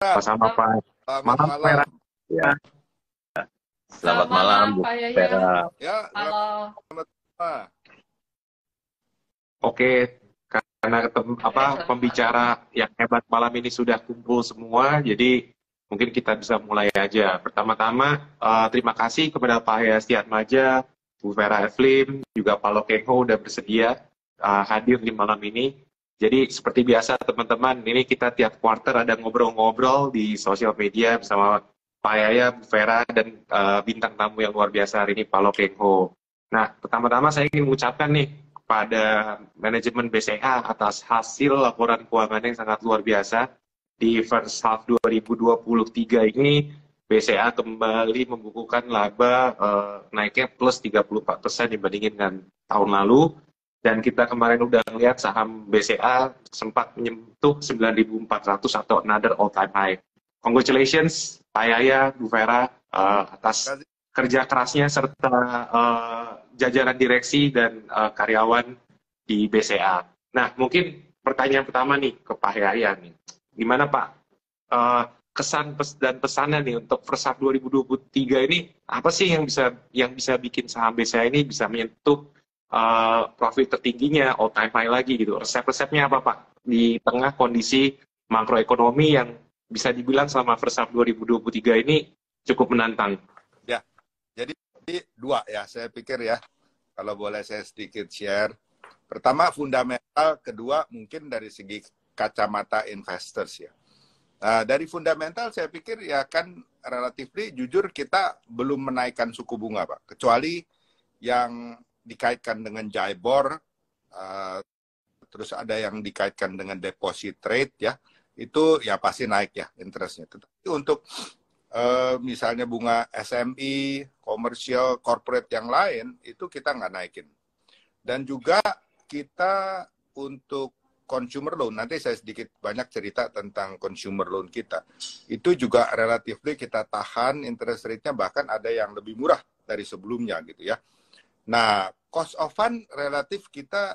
Sama-sama Pak. Selamat Malam Pak Era. malam. Ya, Selamat Selamat malam, malam, Bu Pak Yaya. Vera. Ya, Halo. selamat malam. oke. Karena pembicara yang hebat malam ini sudah kumpul semua, jadi mungkin kita bisa mulai aja. Pertama-tama, terima kasih kepada Pak Hyastiatmadja, Bu Vera Evelyn, juga Pak Lokengho udah bersedia hadir di malam ini. Jadi seperti biasa teman-teman, ini kita tiap quarter ada ngobrol-ngobrol di sosial media bersama Pak Yaya, Bu Vera, dan bintang tamu yang luar biasa hari ini, Pak Lokengho. Nah, pertama-tama saya ingin mengucapkan nih kepada manajemen BCA atas hasil laporan keuangan yang sangat luar biasa. Di first half 2023 ini, BCA kembali membukukan laba naiknya plus 34% dibandingin dengan tahun lalu. Dan kita kemarin udah lihat saham BCA sempat menyentuh 9.400 atau another all-time high. Congratulations, Pak Yaya, Bu Vera, atas kerja kerasnya serta jajaran direksi dan karyawan di BCA. Nah, mungkin pertanyaan pertama nih ke Pak Yaya nih. Gimana Pak, kesan dan pesannya nih untuk first half 2023 ini, apa sih yang bisa bikin saham BCA ini bisa menyentuh profit tertingginya, all time high lagi gitu. Resep-resepnya apa Pak? Di tengah kondisi makroekonomi yang bisa dibilang selama first half 2023 ini cukup menantang. Ya, jadi dua ya, saya pikir ya, kalau boleh saya sedikit share. Pertama, fundamental. Kedua, mungkin dari segi kacamata investors ya. Nah, dari fundamental saya pikir ya kan relatif jujur kita belum menaikkan suku bunga Pak. Kecuali yang dikaitkan dengan JIBOR, terus ada yang dikaitkan dengan deposit rate ya, itu ya pasti naik ya interestnya. Tetapi untuk misalnya bunga SME, komersial, corporate yang lain, itu kita nggak naikin. Dan juga kita untuk consumer loan, nanti saya sedikit banyak cerita tentang consumer loan kita. Itu juga relatif kita tahan interest rate-nya, bahkan ada yang lebih murah dari sebelumnya gitu ya. Nah, cost of fund relatif kita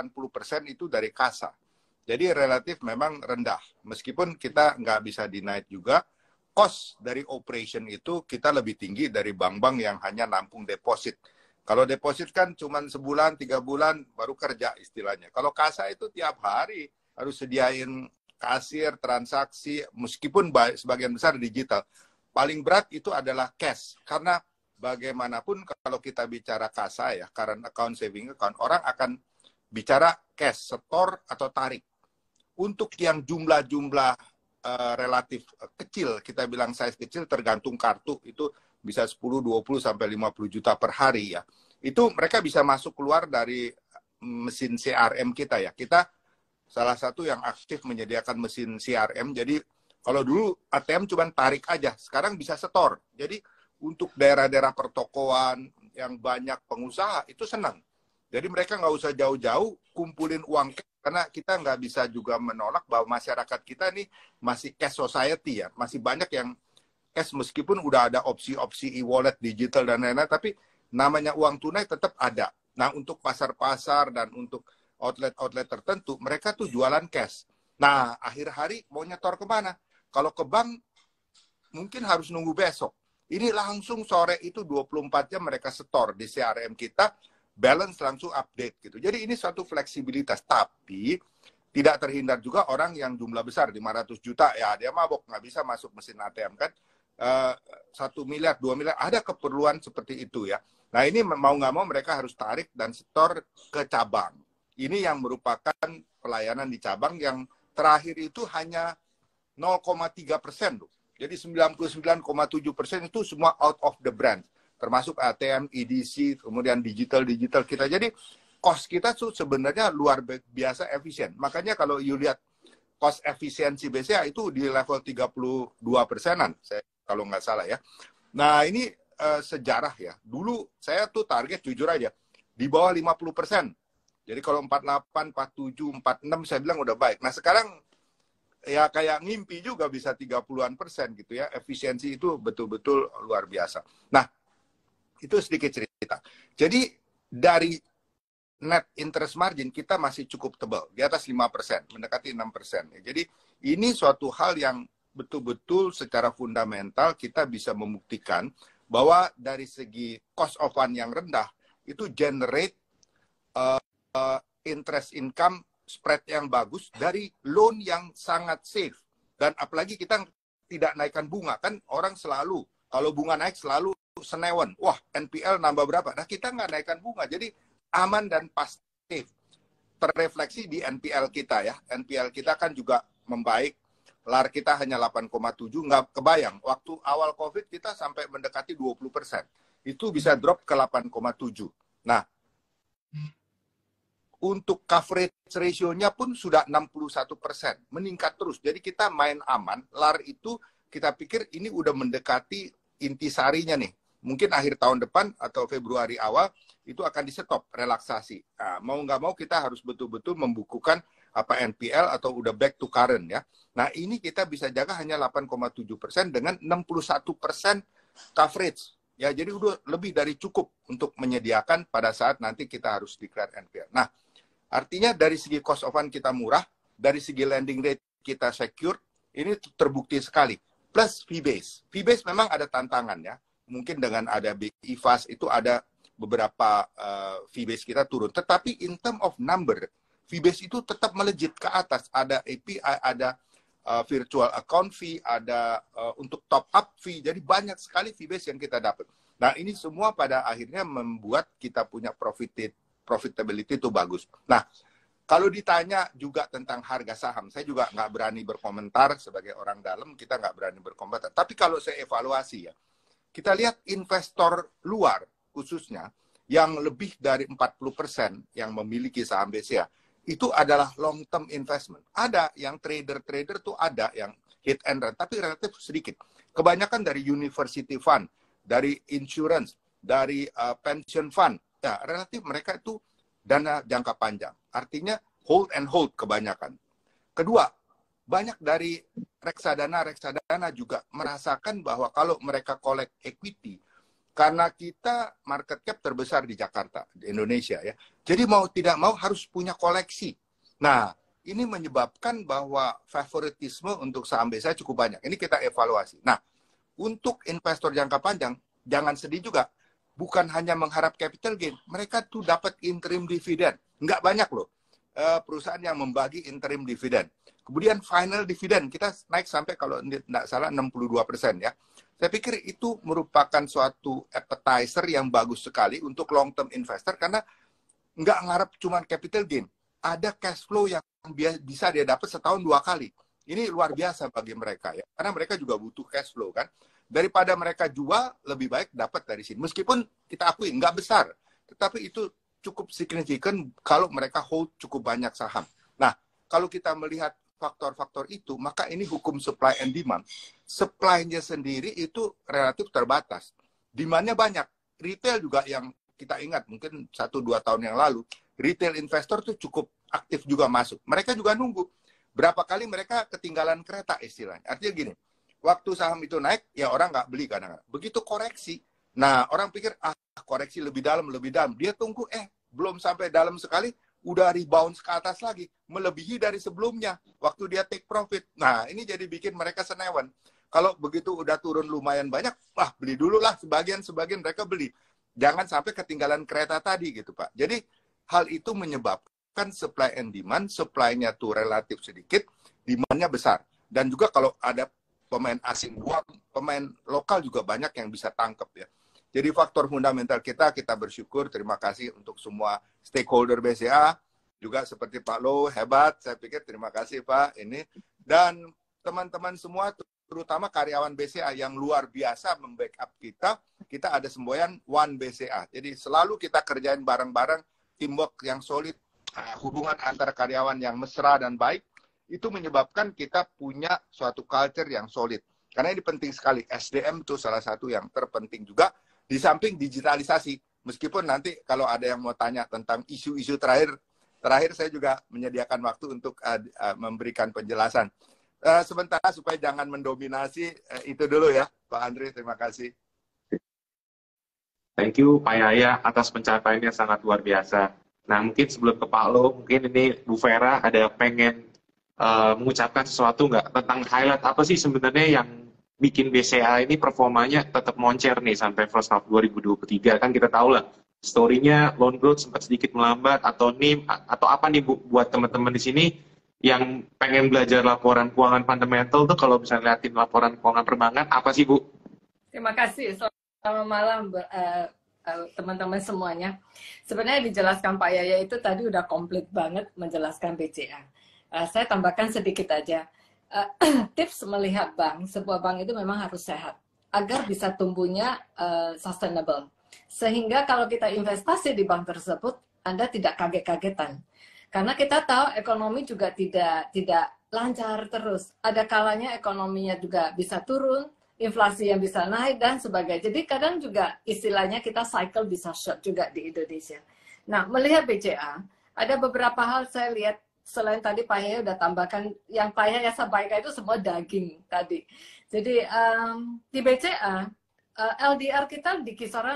80% itu dari kasa. Jadi relatif memang rendah. Meskipun kita nggak bisa deny juga, cost dari operation itu kita lebih tinggi dari bank-bank yang hanya nampung deposit. Kalau deposit kan cuma sebulan, 3 bulan baru kerja istilahnya. Kalau kasa itu tiap hari harus sediain kasir, transaksi, meskipun sebagian besar digital. Paling berat itu adalah cash. Karena bagaimanapun kalau kita bicara kasa ya, current account, saving account, orang akan bicara cash, setor atau tarik. Untuk yang jumlah-jumlah relatif kecil, kita bilang size kecil tergantung kartu, itu bisa 10, 20, sampai 50 juta per hari ya. Itu mereka bisa masuk keluar dari mesin CRM kita ya. Kita salah satu yang aktif menyediakan mesin CRM, jadi kalau dulu ATM cuma tarik aja, sekarang bisa setor. Jadi untuk daerah-daerah pertokoan yang banyak pengusaha itu senang. Jadi mereka nggak usah jauh-jauh kumpulin uang, karena kita nggak bisa juga menolak bahwa masyarakat kita ini masih cash society ya, masih banyak yang cash meskipun udah ada opsi-opsi e-wallet digital dan lain-lain, tapi namanya uang tunai tetap ada. Nah, untuk pasar-pasar dan untuk outlet-outlet tertentu, mereka tuh jualan cash. Nah, akhir hari mau nyetor kemana? Kalau ke bank mungkin harus nunggu besok. Ini langsung sore itu 24 jam mereka setor di CRM kita, balance langsung update gitu. Jadi ini suatu fleksibilitas, tapi tidak terhindar juga orang yang jumlah besar, 500 juta, ya dia mabok, nggak bisa masuk mesin ATM kan. 1 miliar, 2 miliar, ada keperluan seperti itu ya. Nah ini mau nggak mau mereka harus tarik dan setor ke cabang. Ini yang merupakan pelayanan di cabang yang terakhir itu hanya 0,3% loh. Jadi 99,7% itu semua out of the brand. Termasuk ATM, EDC, kemudian digital kita. Jadi cost kita tuh sebenarnya luar biasa efisien. Makanya kalau you lihat cost efisiensi BCA itu di level 32%-an, kalau nggak salah ya. Nah ini sejarah ya. Dulu saya tuh target jujur aja di bawah 50%. Jadi kalau 48, 47, 46 saya bilang udah baik. Nah sekarang ya kayak ngimpi juga bisa 30-an% gitu ya. Efisiensi itu betul-betul luar biasa. Nah, itu sedikit cerita. Jadi dari net interest margin kita masih cukup tebal, di atas 5%, mendekati 6%. Jadi ini suatu hal yang betul-betul secara fundamental kita bisa membuktikan bahwa dari segi cost of fund yang rendah itu generate interest income spread yang bagus dari loan yang sangat safe. Dan apalagi kita tidak naikkan bunga, kan orang selalu kalau bunga naik selalu senewan, wah NPL nambah berapa? Nah kita nggak naikkan bunga, jadi aman dan pasti. Terrefleksi di NPL kita ya. NPL kita kan juga membaik. LAR kita hanya 8,7, nggak kebayang. Waktu awal COVID kita sampai mendekati 20%. Itu bisa drop ke 8,7. Nah, untuk coverage ratio-nya pun sudah 61%. Meningkat terus. Jadi kita main aman. LAR itu kita pikir ini udah mendekati intisarinya nih. Mungkin akhir tahun depan atau Februari awal itu akan di-stop relaksasi. Nah, mau nggak mau kita harus betul-betul membukukan apa NPL atau udah back to current ya. Nah ini kita bisa jaga hanya 8,7% dengan 61% coverage. Ya jadi udah lebih dari cukup untuk menyediakan pada saat nanti kita harus declare NPL. Nah artinya dari segi cost of fund kita murah, dari segi lending rate kita secure, ini terbukti sekali. Plus fee base. Fee base memang ada tantangan ya. Mungkin dengan ada big IFAS itu ada beberapa fee base kita turun. Tetapi in term of number, fee base itu tetap melejit ke atas. Ada API, ada virtual account fee, ada untuk top up fee. Jadi banyak sekali fee base yang kita dapat. Nah ini semua pada akhirnya membuat kita punya profitability itu bagus. Nah kalau ditanya juga tentang harga saham, saya juga nggak berani berkomentar sebagai orang dalam, kita nggak berani berkomentar. Tapi kalau saya evaluasi ya, kita lihat investor luar khususnya yang lebih dari 40% yang memiliki saham BCA itu adalah long term investment. Ada yang trader tuh ada yang hit and run, tapi relatif sedikit. Kebanyakan dari university fund, dari insurance, dari pension fund. Ya, relatif mereka itu dana jangka panjang. Artinya hold and hold kebanyakan. Kedua, banyak dari reksadana juga merasakan bahwa kalau mereka collect equity, karena kita market cap terbesar di Jakarta, di Indonesia ya. Jadi mau tidak mau harus punya koleksi. Nah, ini menyebabkan bahwa favoritisme untuk saham BCA cukup banyak. Ini kita evaluasi. Nah, untuk investor jangka panjang, jangan sedih juga. Bukan hanya mengharap capital gain, mereka tuh dapat interim dividend. Nggak banyak loh perusahaan yang membagi interim dividend. Kemudian final dividend, kita naik sampai kalau tidak salah 62% ya. Saya pikir itu merupakan suatu appetizer yang bagus sekali untuk long term investor karena nggak ngarep cuma capital gain. Ada cash flow yang bisa dia dapat setahun 2 kali. Ini luar biasa bagi mereka ya. Karena mereka juga butuh cash flow kan. Daripada mereka jual, lebih baik dapat dari sini. Meskipun kita akui nggak besar. Tetapi itu cukup signifikan kalau mereka hold cukup banyak saham. Nah, kalau kita melihat faktor-faktor itu, maka ini hukum supply and demand. Supply-nya sendiri itu relatif terbatas. Demand-nya banyak. Retail juga yang kita ingat, mungkin 1-2 tahun yang lalu, retail investor tuh cukup aktif juga masuk. Mereka juga nunggu. Berapa kali mereka ketinggalan kereta istilahnya. Artinya gini, waktu saham itu naik, ya orang nggak beli kadang-kadang. Begitu koreksi, nah orang pikir, koreksi lebih dalam. Dia tunggu, belum sampai dalam sekali, udah rebound ke atas lagi, melebihi dari sebelumnya, waktu dia take profit. Nah, ini jadi bikin mereka senewan. Kalau begitu udah turun lumayan banyak, beli dulu lah, sebagian mereka beli. Jangan sampai ketinggalan kereta tadi gitu, Pak. Jadi, hal itu menyebabkan supply and demand, supply-nya tuh relatif sedikit, demand-nya besar. Dan juga kalau ada pemain asing buang, pemain lokal juga banyak yang bisa tangkap ya. Jadi faktor fundamental kita bersyukur, terima kasih untuk semua stakeholder BCA, juga seperti Pak Lo, hebat, saya pikir terima kasih Pak, ini. Dan teman-teman semua, terutama karyawan BCA yang luar biasa membackup kita ada semboyan One BCA. Jadi selalu kita kerjain bareng-bareng, teamwork yang solid, hubungan antara karyawan yang mesra dan baik, itu menyebabkan kita punya suatu culture yang solid. Karena ini penting sekali, SDM itu salah satu yang terpenting juga, di samping digitalisasi. Meskipun nanti kalau ada yang mau tanya tentang isu-isu terakhir saya juga menyediakan waktu untuk memberikan penjelasan. Sementara supaya jangan mendominasi, itu dulu ya, Pak Andri, terima kasih. Thank you, Pak Yaya, atas pencapaiannya sangat luar biasa. Nah, mungkin sebelum ke Pak Lo, mungkin ini Bu Vera ada pengen mengucapkan sesuatu nggak tentang highlight apa sih sebenarnya yang bikin BCA ini performanya tetap moncer nih sampai first half 2023? Kan kita tahu lah story-nya loan growth sempat sedikit melambat atau NIM atau apa nih Bu buat teman-teman di sini yang pengen belajar laporan keuangan fundamental tuh kalau bisa liatin laporan keuangan perbankan apa sih Bu? Terima kasih. Selamat malam teman-teman semuanya. Sebenarnya dijelaskan Pak Yaya itu tadi udah komplit banget menjelaskan BCA. Saya tambahkan sedikit aja. Tips melihat bank, sebuah bank itu memang harus sehat agar bisa tumbuhnya sustainable. Sehingga kalau kita investasi di bank tersebut, Anda tidak kaget-kagetan. Karena kita tahu ekonomi juga tidak lancar terus. Ada kalanya ekonominya juga bisa turun, inflasi yang bisa naik dan sebagainya. Jadi kadang juga istilahnya kita cycle bisa short juga di Indonesia. Nah, melihat BCA, ada beberapa hal saya lihat selain tadi Pak Yaya udah tambahkan, yang Pak Yaya sampaikan itu semua daging tadi. Jadi di BCA, LDR kita di kisaran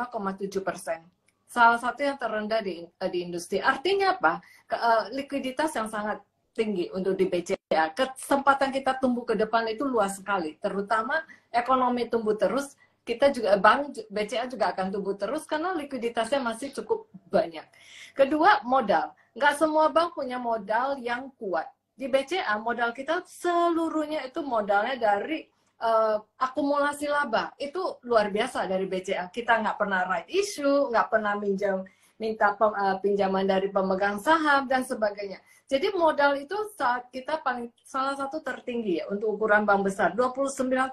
65,7%. Salah satu yang terendah di industri. Artinya apa? Likuiditas yang sangat tinggi untuk di BCA. Kesempatan kita tumbuh ke depan itu luas sekali. Terutama ekonomi tumbuh terus, kita juga bank BCA juga akan tumbuh terus karena likuiditasnya masih cukup banyak. Kedua, modal. Nggak semua bank punya modal yang kuat. Di BCA modal kita seluruhnya itu modalnya dari akumulasi laba. Itu luar biasa dari BCA. Kita nggak pernah right issue, nggak pernah minta pinjaman dari pemegang saham dan sebagainya. Jadi modal itu saat kita salah satu tertinggi ya untuk ukuran bank besar, 29,5%.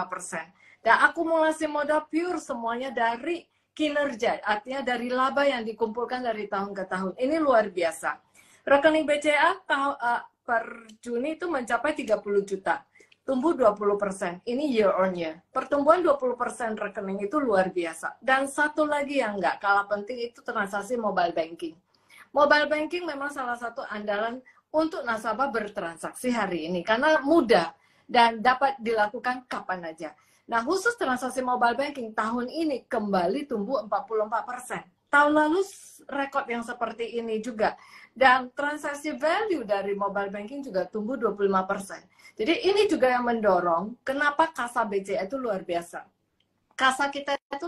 Dan akumulasi modal pure semuanya dari kinerja, artinya dari laba yang dikumpulkan dari tahun ke tahun. Ini luar biasa. Rekening BCA per Juni itu mencapai 30 juta. Tumbuh 20%. Ini year on year. Pertumbuhan 20% rekening itu luar biasa. Dan satu lagi yang nggak kalah penting itu transaksi mobile banking. Mobile banking memang salah satu andalan untuk nasabah bertransaksi hari ini. Karena mudah dan dapat dilakukan kapan aja. Nah, khusus transaksi mobile banking tahun ini kembali tumbuh 44%. Tahun lalu rekod yang seperti ini juga. Dan transaksi value dari mobile banking juga tumbuh 25%. Jadi ini juga yang mendorong kenapa kasa BCA itu luar biasa. Kasa kita itu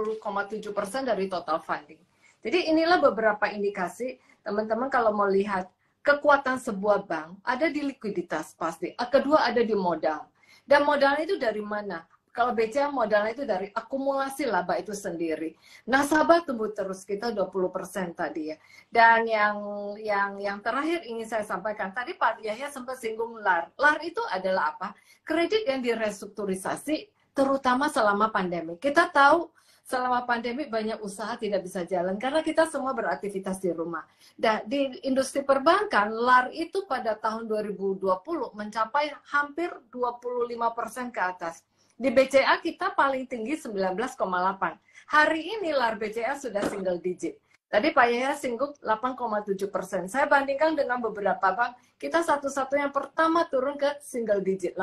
80,7% dari total funding. Jadi inilah beberapa indikasi, teman-teman kalau mau lihat kekuatan sebuah bank, ada di likuiditas pasti. Kedua ada di modal. Dan modalnya itu dari mana? Kalau BCA modalnya itu dari akumulasi laba itu sendiri. Nasabah tumbuh terus kita 20% tadi ya. Dan yang terakhir ingin saya sampaikan, tadi Pak Yahya sempat singgung LAR. LAR itu adalah apa? Kredit yang direstrukturisasi terutama selama pandemi. Kita tahu selama pandemi banyak usaha tidak bisa jalan karena kita semua beraktivitas di rumah. Dan di industri perbankan, LAR itu pada tahun 2020 mencapai hampir 25% ke atas. Di BCA kita paling tinggi 19,8. Hari ini LAR BCA sudah single digit. Tadi Pak Yaya singgung 8,7%. Saya bandingkan dengan beberapa bank, kita satu-satunya yang pertama turun ke single digit,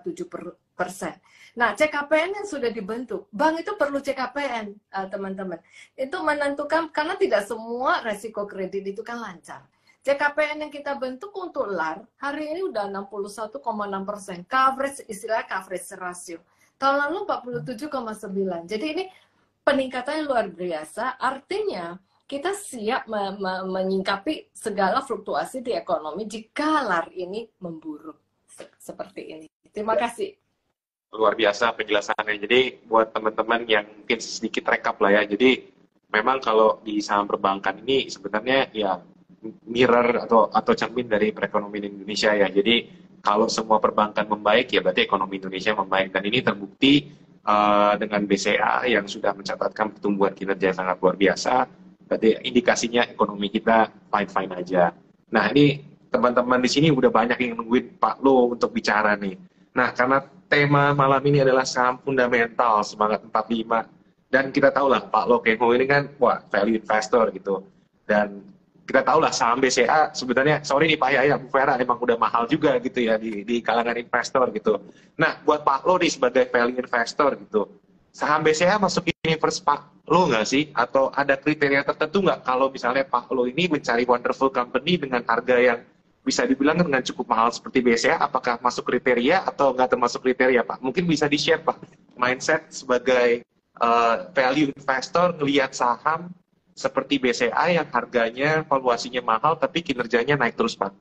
8,7%. Nah, CKPN yang sudah dibentuk, bank itu perlu CKPN, teman-teman. Itu menentukan, karena tidak semua resiko kredit itu kan lancar. CKPN yang kita bentuk untuk LAR, hari ini udah 61,6%. Coverage, istilah coverage ratio. Tahun lalu 47,9. Jadi ini peningkatannya luar biasa. Artinya kita siap menyingkapi segala fluktuasi di ekonomi jika LAR ini memburuk. Seperti ini. Terima kasih. Luar biasa penjelasannya. Jadi buat teman-teman yang mungkin sedikit rekap lah ya. Jadi memang kalau di saham perbankan ini sebenarnya ya mirror atau cermin dari perekonomian Indonesia ya. Jadi kalau semua perbankan membaik, ya berarti ekonomi Indonesia membaik. Dan ini terbukti dengan BCA yang sudah mencatatkan pertumbuhan kinerja yang sangat luar biasa. Berarti indikasinya ekonomi kita fine-fine aja. Nah, ini teman-teman di sini udah banyak yang nungguin Pak Lo untuk bicara nih. Nah, karena tema malam ini adalah saham fundamental, semangat 45. Dan kita tahu lah, Pak Lo Kemo ini kan, wah, value investor gitu. Dan kita tahu lah saham BCA sebenarnya, sorry nih Pak Yaya, Bu Vera emang udah mahal juga gitu ya di kalangan investor gitu. Nah, buat Pak Lo nih sebagai value investor gitu, saham BCA masuk universe Pak Lo nggak sih? Atau ada kriteria tertentu nggak kalau misalnya Pak Lo ini mencari wonderful company dengan harga yang bisa dibilang dengan cukup mahal seperti BCA, apakah masuk kriteria atau nggak termasuk kriteria, Pak? Mungkin bisa di-share, Pak, mindset sebagai value investor ngelihat saham seperti BCA yang harganya, valuasinya mahal, tapi kinerjanya naik terus, Pak.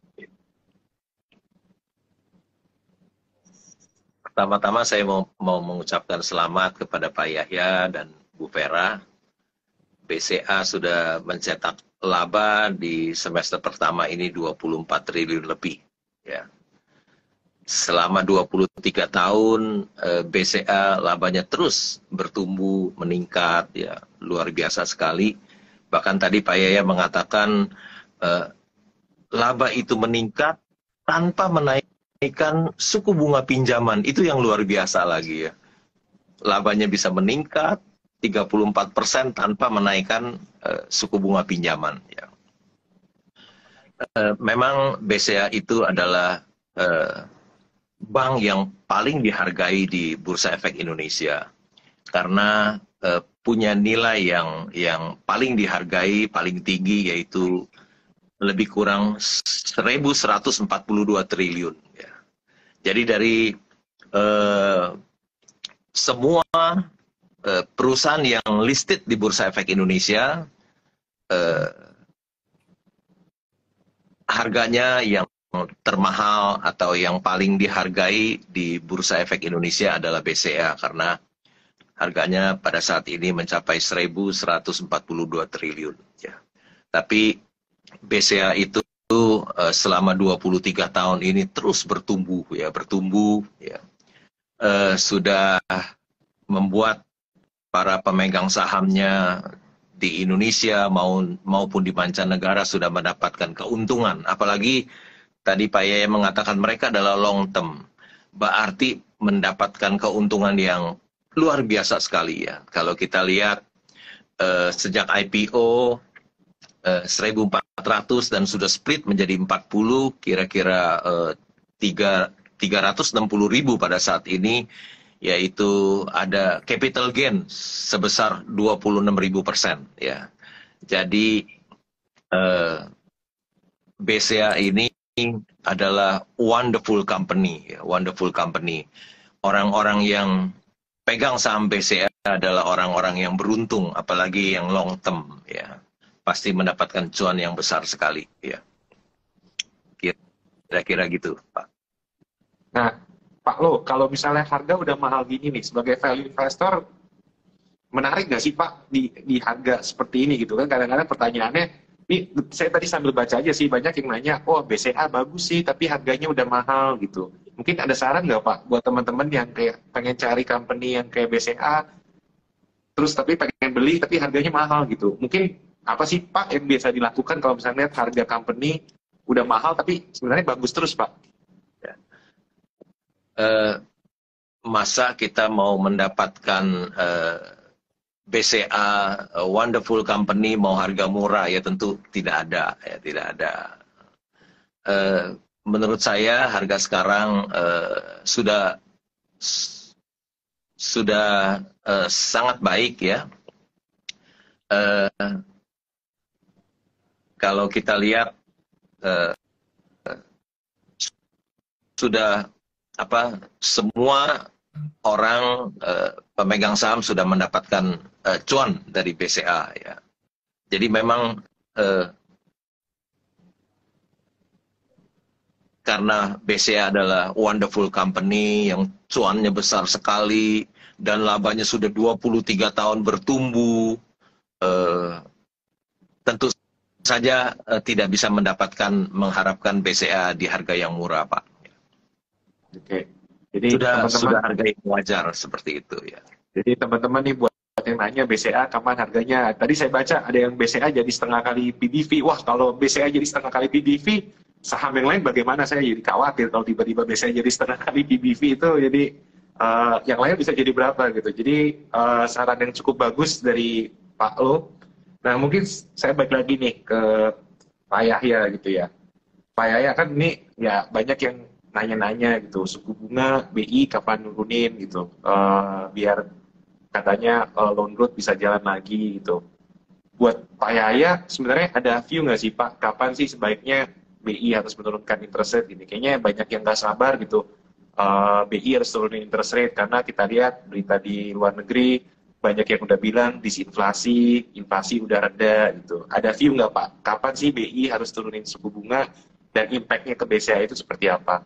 Pertama-tama saya mau mengucapkan selamat kepada Pak Yahya dan Bu Vera. BCA sudah mencetak laba di semester pertama ini 24 triliun lebih. Ya. Selama 23 tahun BCA labanya terus bertumbuh, meningkat, ya luar biasa sekali. Bahkan tadi Pak Yahya mengatakan laba itu meningkat tanpa menaikkan suku bunga pinjaman, itu yang luar biasa lagi ya. Labanya bisa meningkat 34% tanpa menaikkan suku bunga pinjaman. Ya. Memang BCA itu adalah bank yang paling dihargai di Bursa Efek Indonesia karena punya nilai yang paling dihargai, paling tinggi, yaitu lebih kurang 1.142 triliun. Ya. Jadi dari semua perusahaan yang listed di Bursa Efek Indonesia, harganya yang termahal atau yang paling dihargai di Bursa Efek Indonesia adalah BCA karena harganya pada saat ini mencapai 1.142 triliun. Ya. Tapi BCA itu selama 23 tahun ini terus bertumbuh, ya, sudah membuat para pemegang sahamnya di Indonesia maupun di mancanegara sudah mendapatkan keuntungan. Apalagi tadi Pak Yaya mengatakan mereka adalah long term, berarti mendapatkan keuntungan yang luar biasa sekali ya. Kalau kita lihat sejak IPO 1.400 dan sudah split menjadi 40, kira-kira 360.000 pada saat ini, yaitu ada capital gain sebesar 26.000%. Ya. Jadi BCA ini adalah wonderful company, ya, wonderful company. Orang-orang yang pegang saham BCA adalah orang-orang yang beruntung, apalagi yang long term, ya. Pasti mendapatkan cuan yang besar sekali, ya. Kira-kira gitu, Pak. Nah, Pak Lo, kalau misalnya harga udah mahal gini nih, sebagai value investor, menarik nggak sih Pak di harga seperti ini gitu kan? Kadang-kadang pertanyaannya, ini saya tadi sambil baca aja sih, banyak yang nanya, oh BCA bagus sih, tapi harganya udah mahal gitu. Mungkin ada saran nggak Pak buat teman-teman yang kayak pengen cari company yang kayak BCA, terus tapi pengen beli tapi harganya mahal gitu. Mungkin apa sih Pak yang biasa dilakukan kalau misalnya lihat harga company udah mahal tapi sebenarnya bagus terus Pak? Masa kita mau mendapatkan BCA wonderful company mau harga murah, ya tentu tidak ada, ya tidak ada. Menurut saya harga sekarang sudah sangat baik ya. Kalau kita lihat sudah semua orang pemegang saham sudah mendapatkan cuan dari BCA ya. Jadi memang karena BCA adalah wonderful company yang cuannya besar sekali dan labanya sudah 23 tahun bertumbuh, tentu saja tidak bisa mengharapkan BCA di harga yang murah, Pak. Oke. Jadi sudah harga yang wajar seperti itu ya. Jadi teman-teman nih buat yang nanya BCA kapan harganya, tadi saya baca ada yang BCA jadi setengah kali PBV. Wah, kalau BCA jadi setengah kali PBV, saham yang lain bagaimana? Saya jadi khawatir kalau tiba-tiba BCA jadi setengah kali PBV itu, jadi yang lain bisa jadi berapa gitu. Jadi saran yang cukup bagus dari Pak Lo. Nah, mungkin saya balik lagi nih ke Pak Yahya gitu ya. Pak Yahya kan ini ya banyak yang nanya-nanya gitu, suku bunga BI kapan nurunin gitu, biar katanya loan growth bisa jalan lagi gitu. Buat Pak Yahya sebenarnya ada view nggak sih Pak, kapan sih sebaiknya BI harus menurunkan interest rate ini. Kayaknya banyak yang nggak sabar gitu. BI harus turunin interest rate karena kita lihat berita di luar negeri banyak yang udah bilang disinflasi, inflasi udah reda gitu. Ada view nggak Pak? Kapan sih BI harus turunin suku bunga dan impact-nya ke BCA itu seperti apa?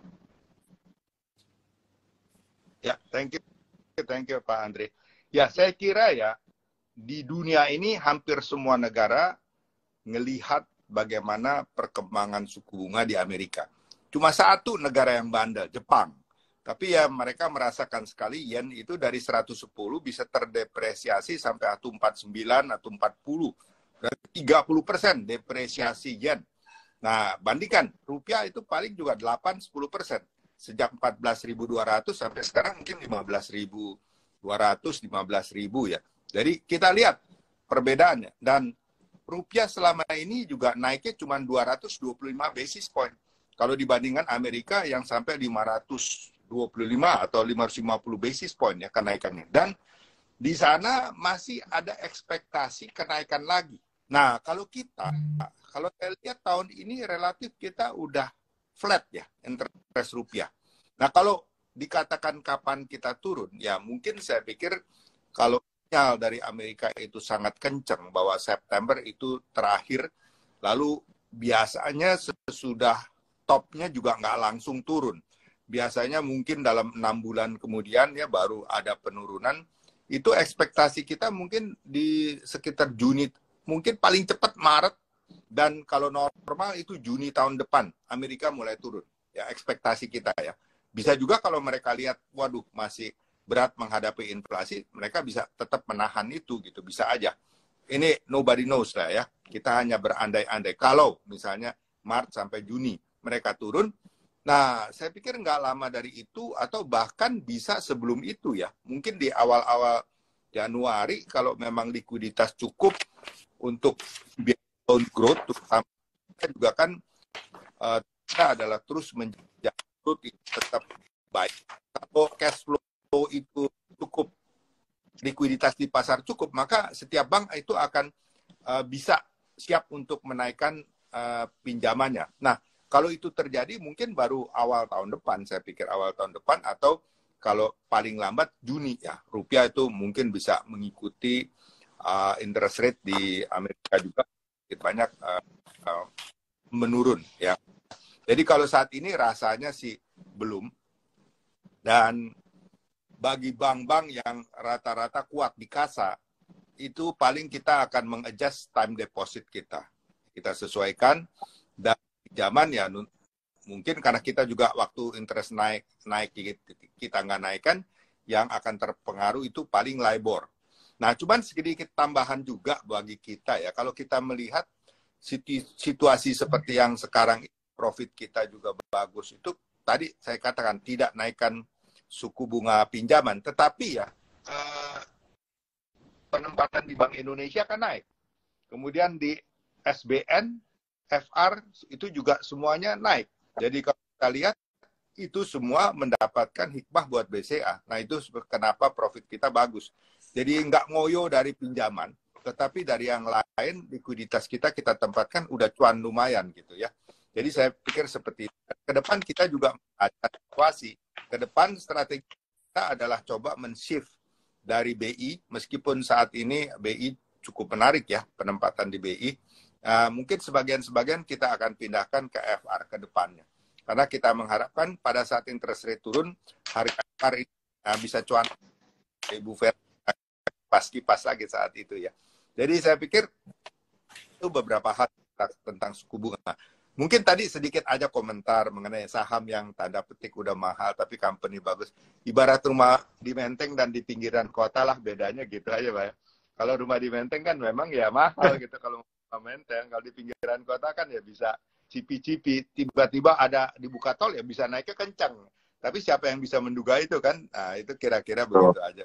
Ya, thank you Pak Andre. Ya, saya kira ya di dunia ini hampir semua negara ngelihat bagaimana perkembangan suku bunga di Amerika. Cuma satu negara yang bandel, Jepang. Tapi ya mereka merasakan sekali yen itu dari 110 bisa terdepresiasi sampai 149 atau 40. Berarti 30% depresiasi yen. Nah, bandingkan rupiah itu paling juga 8-10%. Sejak 14.200 sampai sekarang mungkin 15.200, 15.000 ya. Jadi kita lihat perbedaannya. Dan rupiah selama ini juga naiknya cuma 225 basis point. Kalau dibandingkan Amerika yang sampai 525 atau 550 basis point ya kenaikannya. Dan di sana masih ada ekspektasi kenaikan lagi. Nah, kalau saya lihat tahun ini relatif kita udah flat ya interest rupiah. Nah, kalau dikatakan kapan kita turun, ya mungkin saya pikir kalau sinyal dari Amerika itu sangat kencang bahwa September itu terakhir, lalu biasanya sesudah topnya juga nggak langsung turun. Biasanya mungkin dalam 6 bulan kemudian ya baru ada penurunan. Itu ekspektasi kita mungkin di sekitar Juni, mungkin paling cepat Maret, dan kalau normal itu Juni tahun depan Amerika mulai turun. Ya ekspektasi kita ya. Bisa juga kalau mereka lihat, waduh masih berat menghadapi inflasi, mereka bisa tetap menahan itu gitu, bisa aja. Ini nobody knows lah ya. Kita hanya berandai-andai. Kalau misalnya Maret sampai Juni mereka turun, nah saya pikir nggak lama dari itu atau bahkan bisa sebelum itu ya. Mungkin di awal-awal Januari kalau memang likuiditas cukup untuk loan growth, terutama kita juga kan kita adalah terus menjaga growth itu tetap baik. Kalau cash flow itu cukup, likuiditas di pasar cukup, maka setiap bank itu akan bisa siap untuk menaikkan pinjamannya. Nah, kalau itu terjadi mungkin baru awal tahun depan, saya pikir awal tahun depan, atau kalau paling lambat Juni ya. Rupiah itu mungkin bisa mengikuti interest rate di Amerika juga banyak menurun ya. Jadi kalau saat ini rasanya sih belum. Dan bagi bank-bank yang rata-rata kuat di kasa, itu paling kita akan mengadjust time deposit kita. Kita sesuaikan, dan pinjaman ya mungkin karena kita juga waktu interest naik kita nggak naikkan, yang akan terpengaruh itu paling LIBOR. Nah, cuman sedikit tambahan juga bagi kita ya, kalau kita melihat situasi seperti yang sekarang, profit kita juga bagus, itu tadi saya katakan tidak naikkan suku bunga pinjaman, tetapi ya penempatan di Bank Indonesia kan naik. Kemudian di SBN, FR itu juga semuanya naik. Jadi kalau kita lihat itu semua mendapatkan hikmah buat BCA. Nah itu kenapa profit kita bagus. Jadi nggak ngoyo dari pinjaman, tetapi dari yang lain likuiditas kita tempatkan udah cuan lumayan gitu ya. Jadi saya pikir seperti itu. Ke depan kita juga ada situasi. Ke depan strategi kita adalah coba men-shift dari BI, meskipun saat ini BI cukup menarik ya penempatan di BI. Mungkin sebagian kita akan pindahkan ke FR ke depannya. Karena kita mengharapkan pada saat interest rate turun, harga FR ini bisa cuan. Ibu Fer pas lagi saat itu ya. Jadi saya pikir itu beberapa hal tentang suku bunga. Mungkin tadi sedikit aja komentar mengenai saham yang tanda petik udah mahal tapi company bagus. Ibarat rumah di Menteng dan di pinggiran kota lah, bedanya gitu aja Pak. Kalau rumah di Menteng kan memang ya mahal gitu kalau rumah Menteng. Kalau di pinggiran kota kan ya bisa cipi-cipi. Tiba-tiba ada dibuka tol ya bisa naiknya kencang. Tapi siapa yang bisa menduga itu kan? Nah itu kira-kira begitu aja.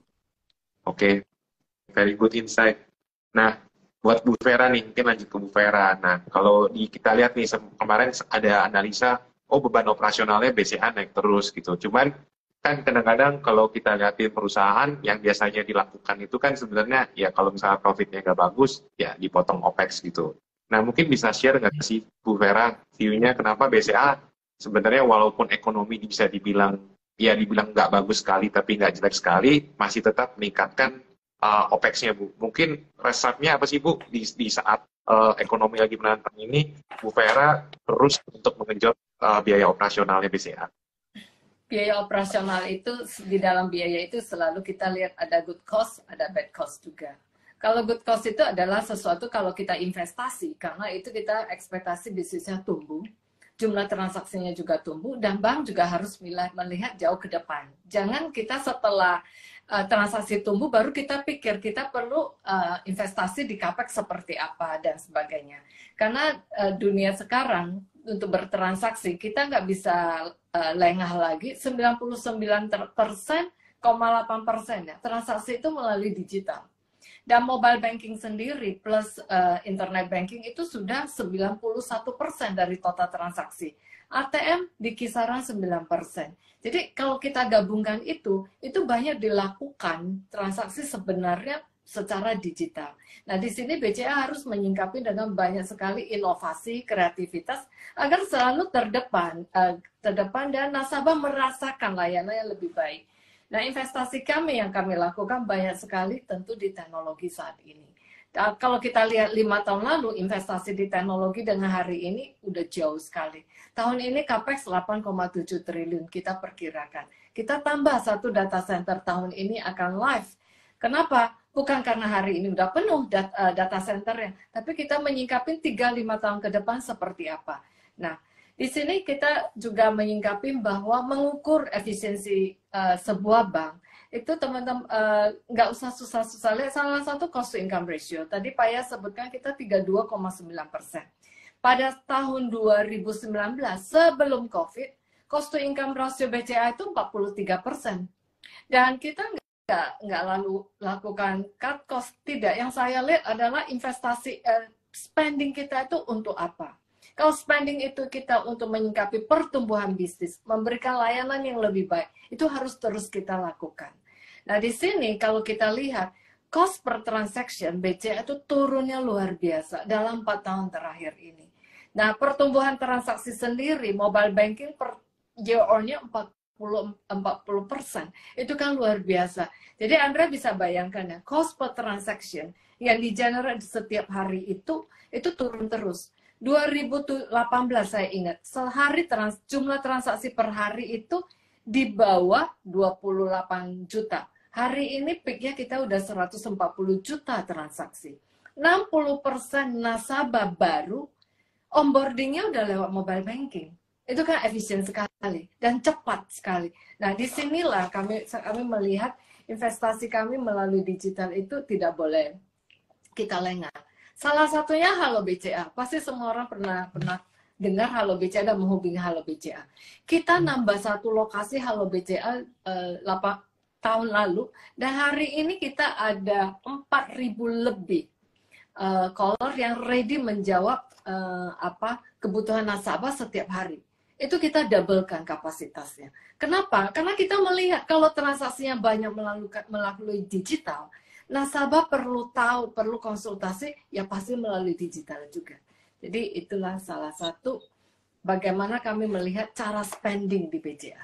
Oke, very good insight. Nah, buat Bu Vera nih, mungkin lanjut ke Bu Vera. Nah, kalau kita lihat nih, kemarin ada analisa, beban operasionalnya BCA naik terus gitu. Cuman kan kadang-kadang kalau kita lihatin perusahaan yang biasanya dilakukan itu kan sebenarnya ya kalau misalnya profitnya nggak bagus, ya dipotong OPEX gitu. Nah, mungkin bisa share nggak sih, Bu Vera, view-nya kenapa BCA sebenarnya walaupun ekonomi bisa dibilang, ya dibilang nggak bagus sekali, tapi nggak jelek sekali, masih tetap meningkatkan OPEX-nya, Bu. Mungkin resepnya apa sih, Bu, di saat ekonomi lagi menantang ini, Bu Vera terus untuk mengenjot biaya operasionalnya BCA? Biaya operasional itu, di dalam biaya itu selalu kita lihat ada good cost, ada bad cost juga. Kalau good cost itu adalah sesuatu kalau kita investasi, karena itu kita ekspektasi bisnisnya tumbuh, jumlah transaksinya juga tumbuh, dan bank juga harus melihat jauh ke depan. Jangan kita setelah transaksi tumbuh, baru kita pikir kita perlu investasi di capex seperti apa, dan sebagainya. Karena dunia sekarang, untuk bertransaksi, kita nggak bisa lengah lagi, 99,8% ya, transaksi itu melalui digital. Dan mobile banking sendiri plus internet banking itu sudah 91% dari total transaksi. ATM di kisaran 9%. Jadi kalau kita gabungkan itu banyak dilakukan transaksi sebenarnya secara digital. Nah, di sini BCA harus menyingkapi dengan banyak sekali inovasi, kreativitas agar selalu terdepan dan nasabah merasakan layanan yang lebih baik. Nah, investasi kami yang kami lakukan banyak sekali tentu di teknologi saat ini. Kalau kita lihat 5 tahun lalu, investasi di teknologi dengan hari ini udah jauh sekali. Tahun ini CAPEX 8,7 triliun kita perkirakan. Kita tambah 1 data center tahun ini akan live. Kenapa? Bukan karena hari ini udah penuh data centernya, tapi kita menyingkapi 3-5 tahun ke depan seperti apa. Nah, di sini kita juga menyingkapi bahwa mengukur efisiensi sebuah bank, itu teman-teman nggak usah susah-susah lihat salah satu cost to income ratio. Tadi Pak Ya sebutkan kita 32,9%. Pada tahun 2019, sebelum COVID, cost to income ratio BCA itu 43%. Dan kita nggak lalu lakukan cut cost, tidak. Yang saya lihat adalah investasi spending kita itu untuk apa. Kalau spending itu kita untuk menyingkapi pertumbuhan bisnis, memberikan layanan yang lebih baik, itu harus terus kita lakukan. Nah, di sini kalau kita lihat, cost per transaction BCA itu turunnya luar biasa dalam 4 tahun terakhir ini. Nah, pertumbuhan transaksi sendiri, mobile banking per year-on-nya 40%. Itu kan luar biasa. Jadi Andra bisa bayangkan ya, cost per transaction yang di-generate setiap hari itu turun terus. 2018 saya ingat, sehari jumlah transaksi per hari itu di bawah 28 juta. Hari ini peaknya kita udah 140 juta transaksi. 60% nasabah baru onboardingnya udah lewat mobile banking. Itu kan efisien sekali dan cepat sekali. Nah, disinilah kami melihat investasi kami melalui digital itu tidak boleh kita lengah. Salah satunya Halo BCA. Pasti semua orang pernah dengar Halo BCA dan menghubungi Halo BCA. Kita nambah 1 lokasi Halo BCA 8 tahun lalu, dan hari ini kita ada 4.000 lebih caller yang ready menjawab kebutuhan nasabah setiap hari. Itu kita doublekan kapasitasnya. Kenapa? Karena kita melihat kalau transaksinya banyak melalui digital, nasabah perlu tahu, perlu konsultasi, ya pasti melalui digital juga. Jadi itulah salah satu bagaimana kami melihat cara spending di BCA.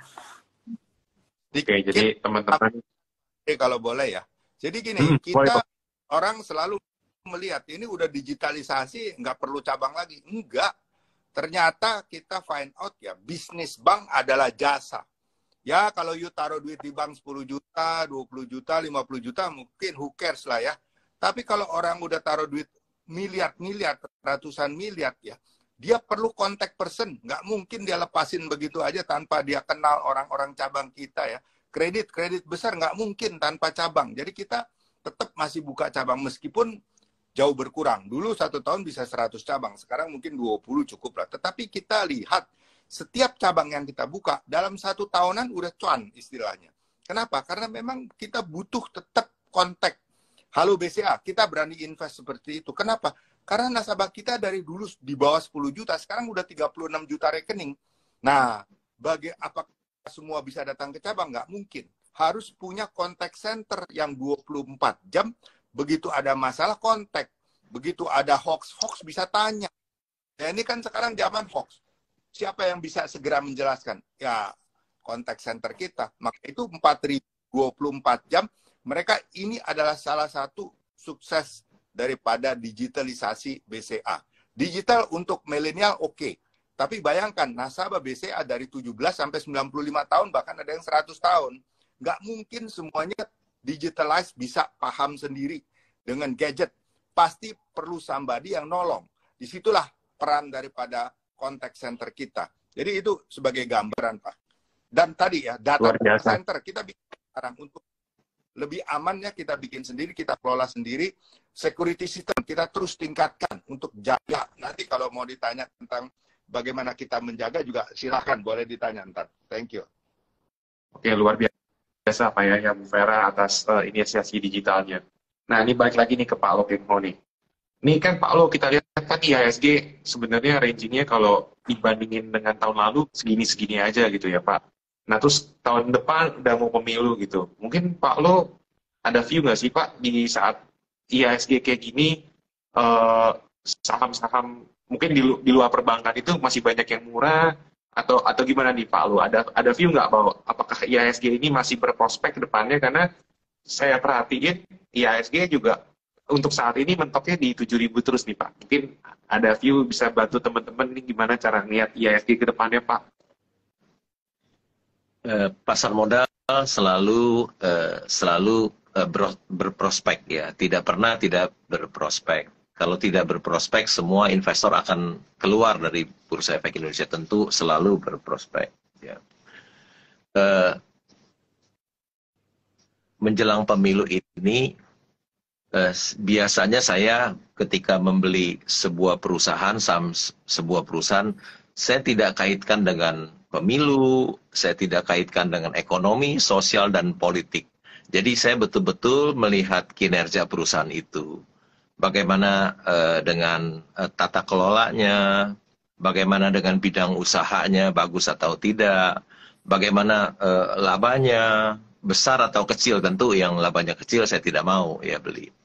Oke, jadi teman-teman. Kalau boleh ya. Jadi gini, kita orang selalu melihat ini udah digitalisasi, nggak perlu cabang lagi. Enggak. Ternyata kita find out ya, bisnis bank adalah jasa. Ya, kalau you taruh duit di bank 10 juta, 20 juta, 50 juta, mungkin who cares lah ya. Tapi kalau orang udah taruh duit miliar-miliar, ratusan miliar ya, dia perlu contact person. Nggak mungkin dia lepasin begitu aja tanpa dia kenal orang-orang cabang kita ya. Kredit besar nggak mungkin tanpa cabang. Jadi kita tetap masih buka cabang meskipun jauh berkurang. Dulu 1 tahun bisa 100 cabang, sekarang mungkin 20 cukup lah. Tetapi kita lihat, setiap cabang yang kita buka dalam 1 tahunan udah cuan istilahnya. Kenapa? Karena memang kita butuh tetap kontak. Halo BCA, kita berani invest seperti itu. Kenapa? Karena nasabah kita dari dulu di bawah 10 juta, sekarang udah 36 juta rekening. Nah, apakah semua bisa datang ke cabang? Nggak mungkin. Harus punya contact center yang 24 jam. Begitu ada masalah kontak. Begitu ada hoax bisa tanya. Ya ini kan sekarang zaman hoax. Siapa yang bisa segera menjelaskan? Ya contact center kita. Maka itu 4.024 jam. Mereka ini adalah salah satu sukses daripada digitalisasi BCA. Digital untuk milenial oke. Tapi bayangkan nasabah BCA dari 17 sampai 95 tahun, bahkan ada yang 100 tahun. Nggak mungkin semuanya digitalize bisa paham sendiri dengan gadget. Pasti perlu somebody yang nolong. Disitulah peran daripada contact center kita. Jadi itu sebagai gambaran, Pak. Dan tadi ya, data center kita bikin sekarang untuk lebih amannya kita bikin sendiri, kita kelola sendiri. Security system kita terus tingkatkan untuk jaga. Nanti kalau mau ditanya tentang bagaimana kita menjaga juga silakan, boleh ditanya ntar. Thank you. Oke, luar biasa Pak ya, Bu Vera atas inisiasi digitalnya. Nah, ini balik lagi nih ke Pak Lo Kemho nih. Ini kan Pak Lo, kita lihat kan IHSG sebenarnya rangingnya kalau dibandingin dengan tahun lalu segini-segini aja gitu ya Pak. Nah, terus tahun depan udah mau pemilu gitu. Mungkin Pak Lo ada view nggak sih Pak di saat IHSG kayak gini, saham-saham mungkin di luar perbankan itu masih banyak yang murah, atau gimana nih Pak Lo? Ada view nggak bahwa apakah IHSG ini masih berprospek ke depannya? Karena saya perhatiin IHSG juga untuk saat ini mentoknya di 7.000 terus nih Pak. Mungkin ada view bisa bantu teman-teman nih gimana cara ngeliat IHSG ke depannya Pak? Pasar modal selalu berprospek ya, tidak pernah tidak berprospek. Kalau tidak berprospek, semua investor akan keluar dari Bursa Efek Indonesia, tentu selalu berprospek. Ya. Menjelang pemilu ini, biasanya saya ketika membeli sebuah perusahaan, saya tidak kaitkan dengan pemilu, saya tidak kaitkan dengan ekonomi, sosial, dan politik. Jadi saya betul-betul melihat kinerja perusahaan itu. Bagaimana dengan tata kelolanya, bagaimana dengan bidang usahanya, bagus atau tidak, bagaimana labanya, besar atau kecil, tentu yang labanya kecil saya tidak mau ya beli.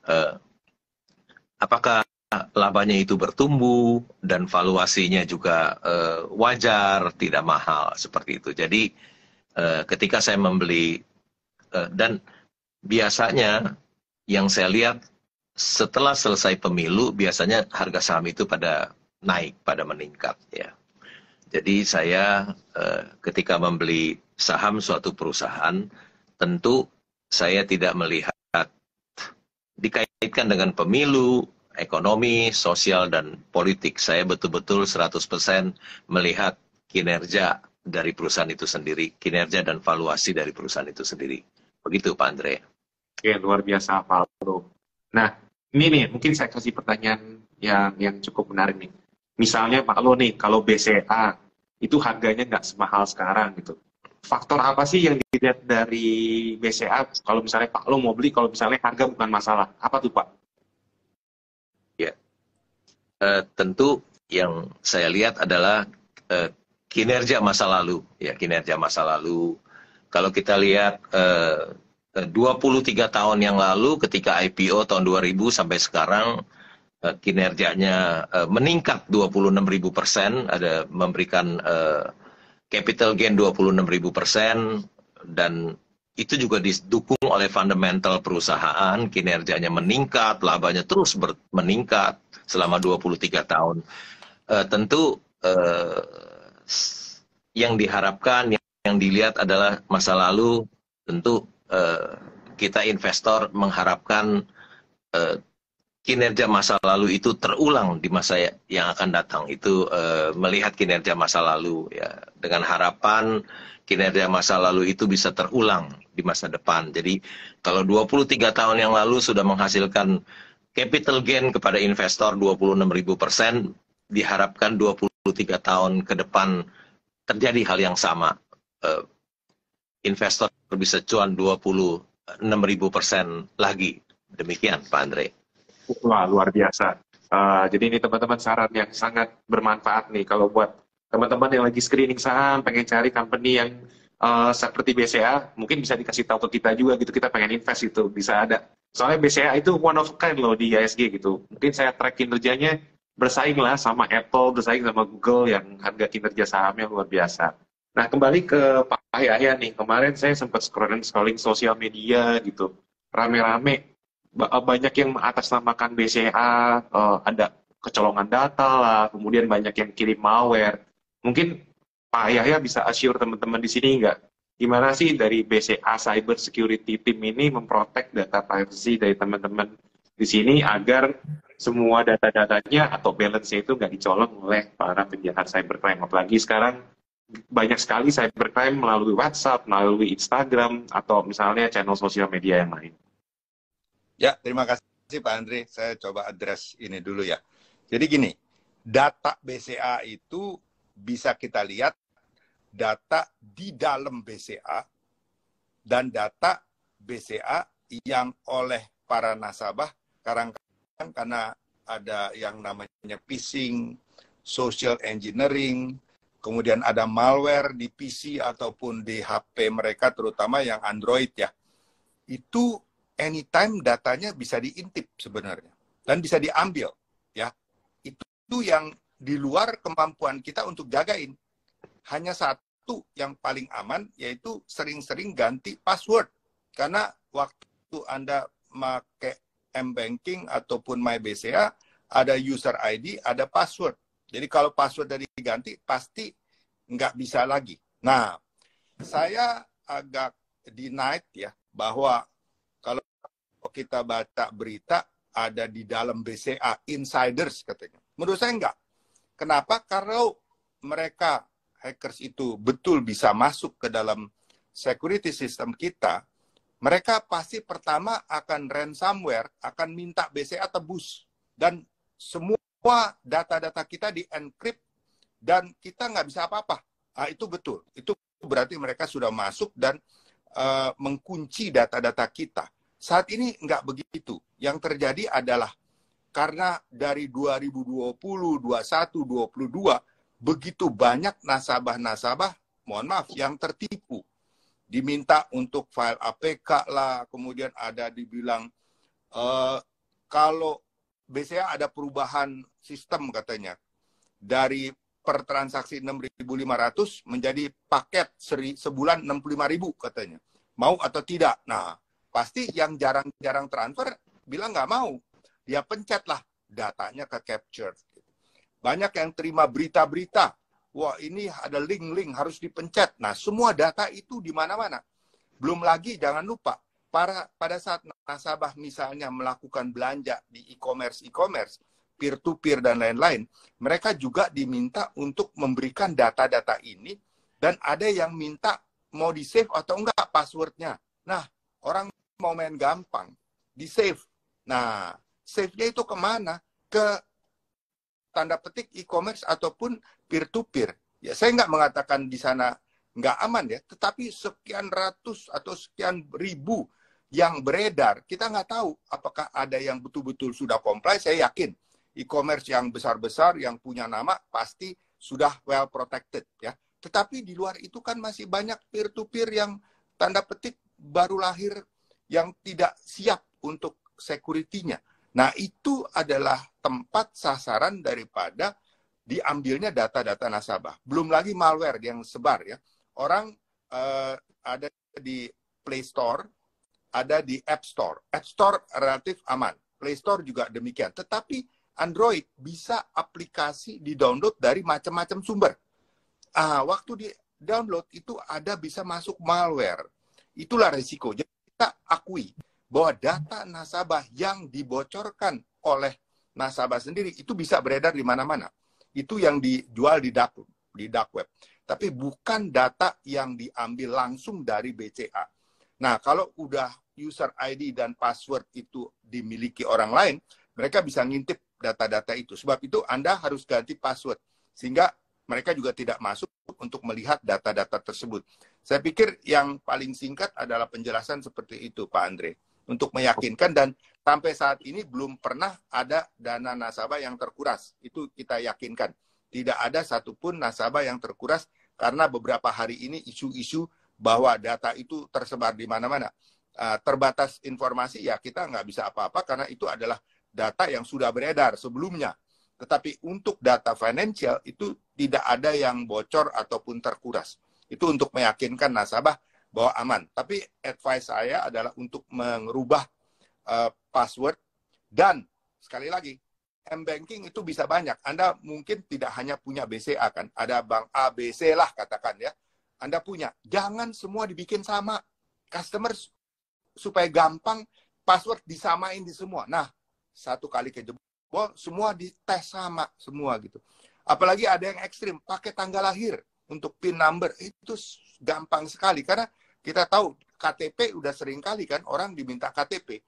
Apakah labanya itu bertumbuh dan valuasinya juga wajar, tidak mahal seperti itu. Jadi ketika saya membeli dan biasanya yang saya lihat setelah selesai pemilu biasanya harga saham itu pada naik, pada meningkat ya. Jadi saya ketika membeli saham suatu perusahaan tentu saya tidak melihat dikaitkan dengan pemilu, ekonomi, sosial, dan politik. Saya betul-betul 100% melihat kinerja dari perusahaan itu sendiri, kinerja dan valuasi dari perusahaan itu sendiri. Begitu Pak Andre. Oke, luar biasa Pak Lo. Nah, ini nih mungkin saya kasih pertanyaan yang cukup menarik nih. Misalnya Pak Lo nih, kalau BCA itu harganya nggak semahal sekarang gitu. Faktor apa sih yang dilihat dari BCA kalau misalnya Pak Lo mau beli, kalau misalnya harga bukan masalah? Apa tuh Pak? Ya, tentu yang saya lihat adalah kinerja masa lalu. Ya, kinerja masa lalu. Kalau kita lihat 23 tahun yang lalu ketika IPO tahun 2000 sampai sekarang kinerjanya meningkat 26.000%, ada memberikan capital gain 26.000%, dan itu juga didukung oleh fundamental perusahaan, kinerjanya meningkat, labanya terus meningkat selama 23 tahun. Tentu yang diharapkan, yang dilihat adalah masa lalu. Tentu kita investor mengharapkan kinerja masa lalu itu terulang di masa yang akan datang. Itu melihat kinerja masa lalu ya, dengan harapan kinerja masa lalu itu bisa terulang di masa depan. Jadi kalau 23 tahun yang lalu sudah menghasilkan capital gain kepada investor 26.000%, diharapkan 23 tahun ke depan terjadi hal yang sama. Investor bisa cuan 26.000% lagi. Demikian Pak Andre. Wah, luar biasa. Jadi ini teman-teman saran yang sangat bermanfaat nih kalau buat teman-teman yang lagi screening saham, pengen cari company yang seperti BCA, mungkin bisa dikasih tahu ke kita juga gitu, kita pengen invest itu, bisa ada Soalnya BCA itu one of a kind loh di ISG gitu. Mungkin saya track kinerjanya bersaing lah sama Apple, bersaing sama Google yang harga kinerja sahamnya luar biasa. Nah, kembali ke Pak Yahya nih. Kemarin saya sempat scrolling sosial media gitu. Rame-rame banyak yang mengatasnamakan BCA, ada kecolongan data lah, kemudian banyak yang kirim malware. Mungkin Pak Yahya bisa assure teman-teman di sini nggak? Gimana sih dari BCA Cyber Security Team ini memprotek data privacy dari teman-teman di sini agar semua data-datanya atau balance-nya itu nggak dicolong oleh para penjahat cybercrime. Apalagi sekarang banyak sekali cybercrime melalui WhatsApp, melalui Instagram, atau misalnya channel sosial media yang lain. Ya, terima kasih Pak Andre. Saya coba address ini dulu ya. Jadi gini, data BCA itu bisa kita lihat data di dalam BCA dan data BCA yang oleh para nasabah kadang-kadang karena ada yang namanya phishing, social engineering, kemudian ada malware di PC ataupun di HP mereka, terutama yang Android ya. Itu anytime datanya bisa diintip sebenarnya dan bisa diambil ya. Itu yang di luar kemampuan kita untuk jagain. Hanya satu yang paling aman, yaitu sering-sering ganti password. Karena waktu Anda pakai M-Banking ataupun MyBCA, ada user ID, ada password. Jadi kalau password dari diganti, pasti nggak bisa lagi. Nah, saya agak denied ya, bahwa kalau kita baca berita, ada di dalam BCA, insiders katanya. Menurut saya enggak. Kenapa? Karena mereka hackers itu betul bisa masuk ke dalam security system kita, mereka pasti pertama akan ransomware, akan minta BCA tebus. Dan semua data-data kita di-encrypt dan kita nggak bisa apa-apa. Nah, itu betul. Itu berarti mereka sudah masuk dan mengunci data-data kita. Saat ini nggak begitu. Yang terjadi adalah karena dari 2020, 21, 22, begitu banyak nasabah-nasabah, mohon maaf, yang tertipu. Diminta untuk file APK lah, kemudian ada dibilang, kalau BCA ada perubahan sistem katanya, dari per transaksi 6.500 menjadi paket sebulan 65.000 katanya. Mau atau tidak? Nah, pasti yang jarang-jarang transfer bilang nggak mau. Dia pencetlah datanya ke capture. Banyak yang terima berita-berita. Wah, ini ada link-link harus dipencet. Nah, semua data itu di mana-mana. Belum lagi jangan lupa pada saat nasabah misalnya melakukan belanja di e-commerce, peer-to-peer dan lain-lain, mereka juga diminta untuk memberikan data-data ini dan ada yang minta mau di-save atau enggak passwordnya. Nah, orang mau main gampang, di-save. Nah, save-nya itu kemana? Ke tanda petik e-commerce ataupun peer-to-peer. Ya, saya nggak mengatakan di sana nggak aman ya, tetapi sekian ratus atau sekian ribu yang beredar, kita nggak tahu apakah ada yang betul-betul sudah comply. Saya yakin e-commerce yang besar-besar, yang punya nama, pasti sudah well protected ya. Tetapi di luar itu kan masih banyak peer-to-peer yang tanda petik baru lahir, yang tidak siap untuk security-nya. Nah, itu adalah tempat sasaran daripada diambilnya data-data nasabah. Belum lagi malware yang sebar ya. Orang ada di Play Store, ada di App Store. App Store relatif aman. Play Store juga demikian. Tetapi Android bisa aplikasi di-download dari macam-macam sumber. Waktu di-download itu ada bisa masuk malware. Itulah resiko. Jadi kita akui bahwa data nasabah yang dibocorkan oleh nasabah sendiri itu bisa beredar di mana-mana. Itu yang dijual di dark web. Tapi bukan data yang diambil langsung dari BCA. Nah, kalau udah user ID dan password itu dimiliki orang lain, mereka bisa ngintip data-data itu. Sebab itu Anda harus ganti password. Sehingga mereka juga tidak masuk untuk melihat data-data tersebut. Saya pikir yang paling singkat adalah penjelasan seperti itu, Pak Andre. Untuk meyakinkan, dan sampai saat ini belum pernah ada dana nasabah yang terkuras. Itu kita yakinkan. Tidak ada satupun nasabah yang terkuras karena beberapa hari ini isu-isu bahwa data itu tersebar di mana-mana. terbatas informasi, ya kita nggak bisa apa-apa karena itu adalah data yang sudah beredar sebelumnya. Tetapi untuk data financial itu tidak ada yang bocor ataupun terkuras. Itu untuk meyakinkan nasabah bahwa aman. Tapi advice saya adalah untuk merubah password, dan sekali lagi M-banking itu bisa banyak. Anda mungkin tidak hanya punya BCA kan, ada bank A, B, C lah katakan ya. Anda punya, jangan semua dibikin sama. Customer supaya gampang password disamain di semua. Nah, satu kali kejebol semua dites sama semua gitu. Apalagi ada yang ekstrim pakai tanggal lahir untuk PIN number, itu gampang sekali karena kita tahu KTP udah sering kali kan orang diminta KTP.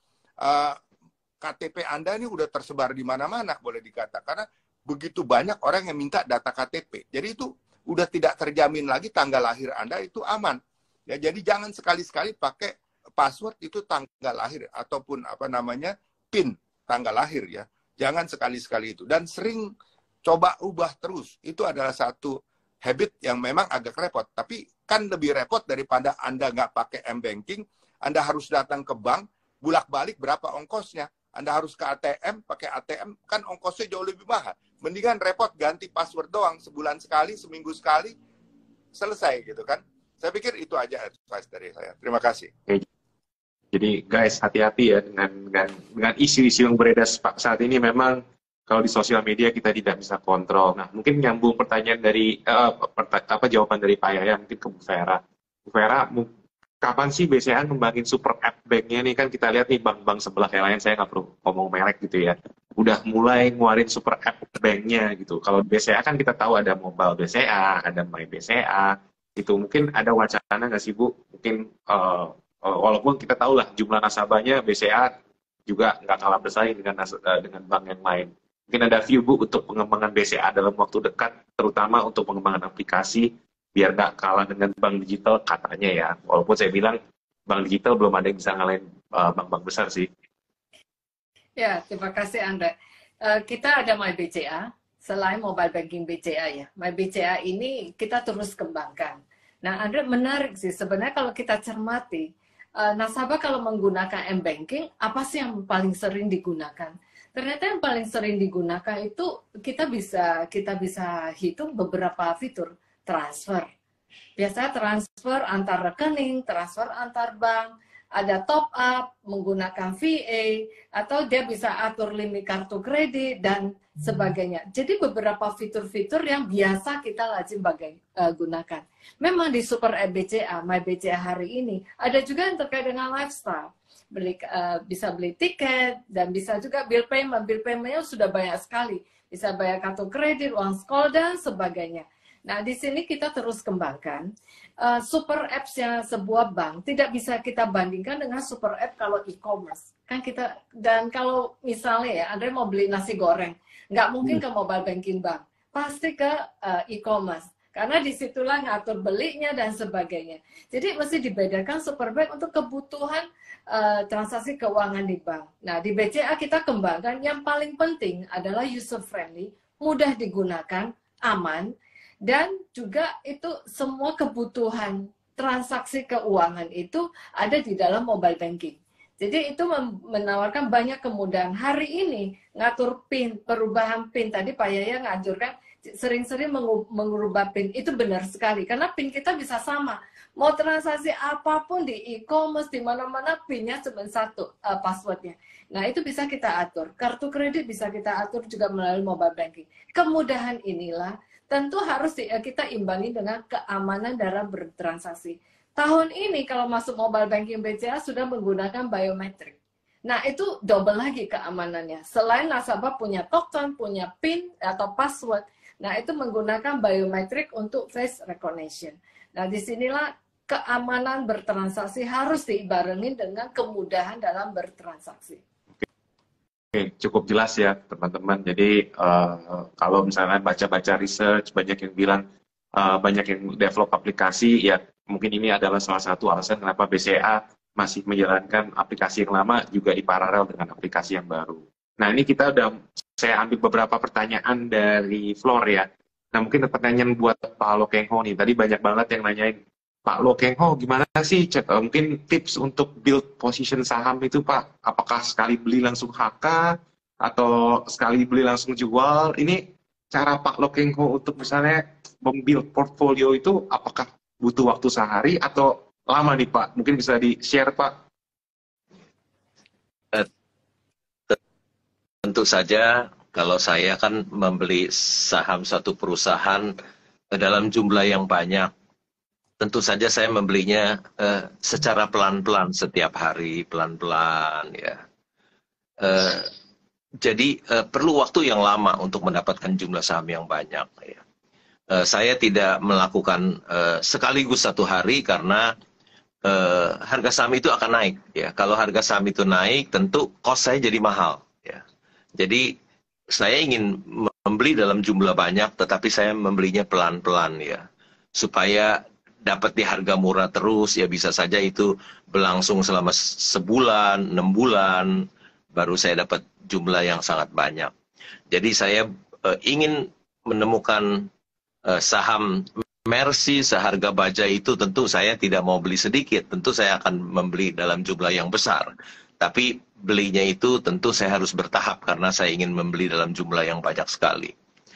KTP Anda ini udah tersebar di mana-mana boleh dikatakan, karena begitu banyak orang yang minta data KTP. Jadi itu udah tidak terjamin lagi tanggal lahir Anda itu aman. Ya, jadi jangan sekali-sekali pakai password itu tanggal lahir ataupun apa namanya PIN tanggal lahir ya. Jangan sekali-sekali itu, dan sering coba ubah terus. Itu adalah satu habit yang memang agak repot, tapi kan lebih repot daripada Anda nggak pakai M-banking. Anda harus datang ke bank, bulak-balik berapa ongkosnya. Anda harus ke ATM, pakai ATM, kan ongkosnya jauh lebih mahal. Mendingan repot ganti password doang, sebulan sekali, seminggu sekali, selesai gitu kan. Saya pikir itu aja advice dari saya. Terima kasih. Jadi guys, hati-hati ya dengan isu-isu yang beredar saat ini. Memang kalau di sosial media kita tidak bisa kontrol. Nah, mungkin nyambung pertanyaan dari jawaban dari Pak Yaya mungkin ke Bu Vera. Bu Vera, kapan sih BCA ngembangin super app bank-nya nih? Kan kita lihat nih bank-bank sebelah yang lain, saya nggak perlu ngomong merek gitu ya, udah mulai ngeluarin super app bank-nya gitu. Kalau BCA kan kita tahu ada mobile BCA, ada my BCA, itu mungkin ada wacana nggak sih Bu? Mungkin walaupun kita tahu lah jumlah nasabahnya BCA juga nggak kalah bersaing dengan bank yang lain. Mungkin ada view Bu untuk pengembangan BCA dalam waktu dekat, terutama untuk pengembangan aplikasi, biar nggak kalah dengan bank digital katanya ya. Walaupun saya bilang bank digital belum ada yang bisa ngalahin bank-bank besar sih. Ya, terima kasih Andre. Kita ada My BCA, selain mobile banking BCA ya. My BCA ini kita terus kembangkan. Nah, Andre, menarik sih sebenarnya kalau kita cermati, nasabah kalau menggunakan M-banking, apa sih yang paling sering digunakan? Ternyata yang paling sering digunakan itu kita bisa hitung beberapa fitur. Transfer. Biasanya transfer antar rekening, transfer antar bank, ada top up, menggunakan VA, atau dia bisa atur limit kartu kredit, dan sebagainya. Jadi beberapa fitur-fitur yang biasa kita lazim gunakan. Memang di Super App BCA, My BCA hari ini, ada juga yang terkait dengan lifestyle. Bisa beli tiket, dan bisa juga bill payment. Bill payment-nya sudah banyak sekali. Bisa bayar kartu kredit, uang sekolah, dan sebagainya. Nah, di sini kita terus kembangkan. Super apps-nya sebuah bank tidak bisa kita bandingkan dengan super app kalau e-commerce. Kan kita, dan kalau misalnya ya, Andre mau beli nasi goreng, nggak mungkin ke mobile banking bank, pasti ke e-commerce. Karena disitulah ngatur belinya dan sebagainya. Jadi mesti dibedakan super bank untuk kebutuhan transaksi keuangan di bank. Nah, di BCA kita kembangkan yang paling penting adalah user friendly, mudah digunakan, aman, dan juga itu semua kebutuhan transaksi keuangan itu ada di dalam mobile banking. Jadi itu menawarkan banyak kemudahan. Hari ini ngatur PIN, perubahan PIN, tadi Pak Yaya ngajurkan sering-sering mengubah PIN, itu benar sekali. Karena PIN kita bisa sama. Mau transaksi apapun di e-commerce, di mana-mana PIN-nya cuma satu, passwordnya. Nah, itu bisa kita atur. Kartu kredit bisa kita atur juga melalui mobile banking. Kemudahan inilah tentu harus kita imbangi dengan keamanan dalam bertransaksi. Tahun ini kalau masuk mobile banking BCA sudah menggunakan biometrik. Nah, itu double lagi keamanannya. Selain nasabah punya token, punya PIN atau password, nah itu menggunakan biometrik untuk face recognition. Nah, disinilah keamanan bertransaksi harus dibarengi dengan kemudahan dalam bertransaksi. Oke, cukup jelas ya teman-teman. Jadi kalau misalnya baca-baca research, banyak yang bilang, banyak yang develop aplikasi, ya mungkin ini adalah salah satu alasan kenapa BCA masih menjalankan aplikasi yang lama juga di paralel dengan aplikasi yang baru. Nah, ini saya ambil beberapa pertanyaan dari Flor ya. Nah, mungkin pertanyaan buat Pak Lokengho nih. Tadi banyak banget yang nanyain, Pak Lokengho gimana sih mungkin tips untuk build position saham itu Pak? Apakah sekali beli langsung HK atau sekali beli langsung jual? Ini cara Pak Lokengho untuk misalnya membuild portfolio itu apakah butuh waktu sehari atau lama nih Pak? Mungkin bisa di-share Pak. Eh, Tentu saja kalau saya kan membeli saham satu perusahaan dalam jumlah yang banyak, tentu saja saya membelinya secara pelan-pelan setiap hari, pelan-pelan ya. Jadi perlu waktu yang lama untuk mendapatkan jumlah saham yang banyak. Ya. Saya tidak melakukan sekaligus satu hari karena harga saham itu akan naik. Ya, kalau harga saham itu naik, tentu cost saya jadi mahal. Ya. Jadi saya ingin membeli dalam jumlah banyak, tetapi saya membelinya pelan-pelan ya, supaya dapat di harga murah terus. Ya bisa saja itu berlangsung selama sebulan, 6 bulan, baru saya dapat jumlah yang sangat banyak. Jadi saya ingin menemukan saham Mercy seharga baja itu, tentu saya tidak mau beli sedikit, tentu saya akan membeli dalam jumlah yang besar. Tapi belinya itu tentu saya harus bertahap karena saya ingin membeli dalam jumlah yang banyak sekali.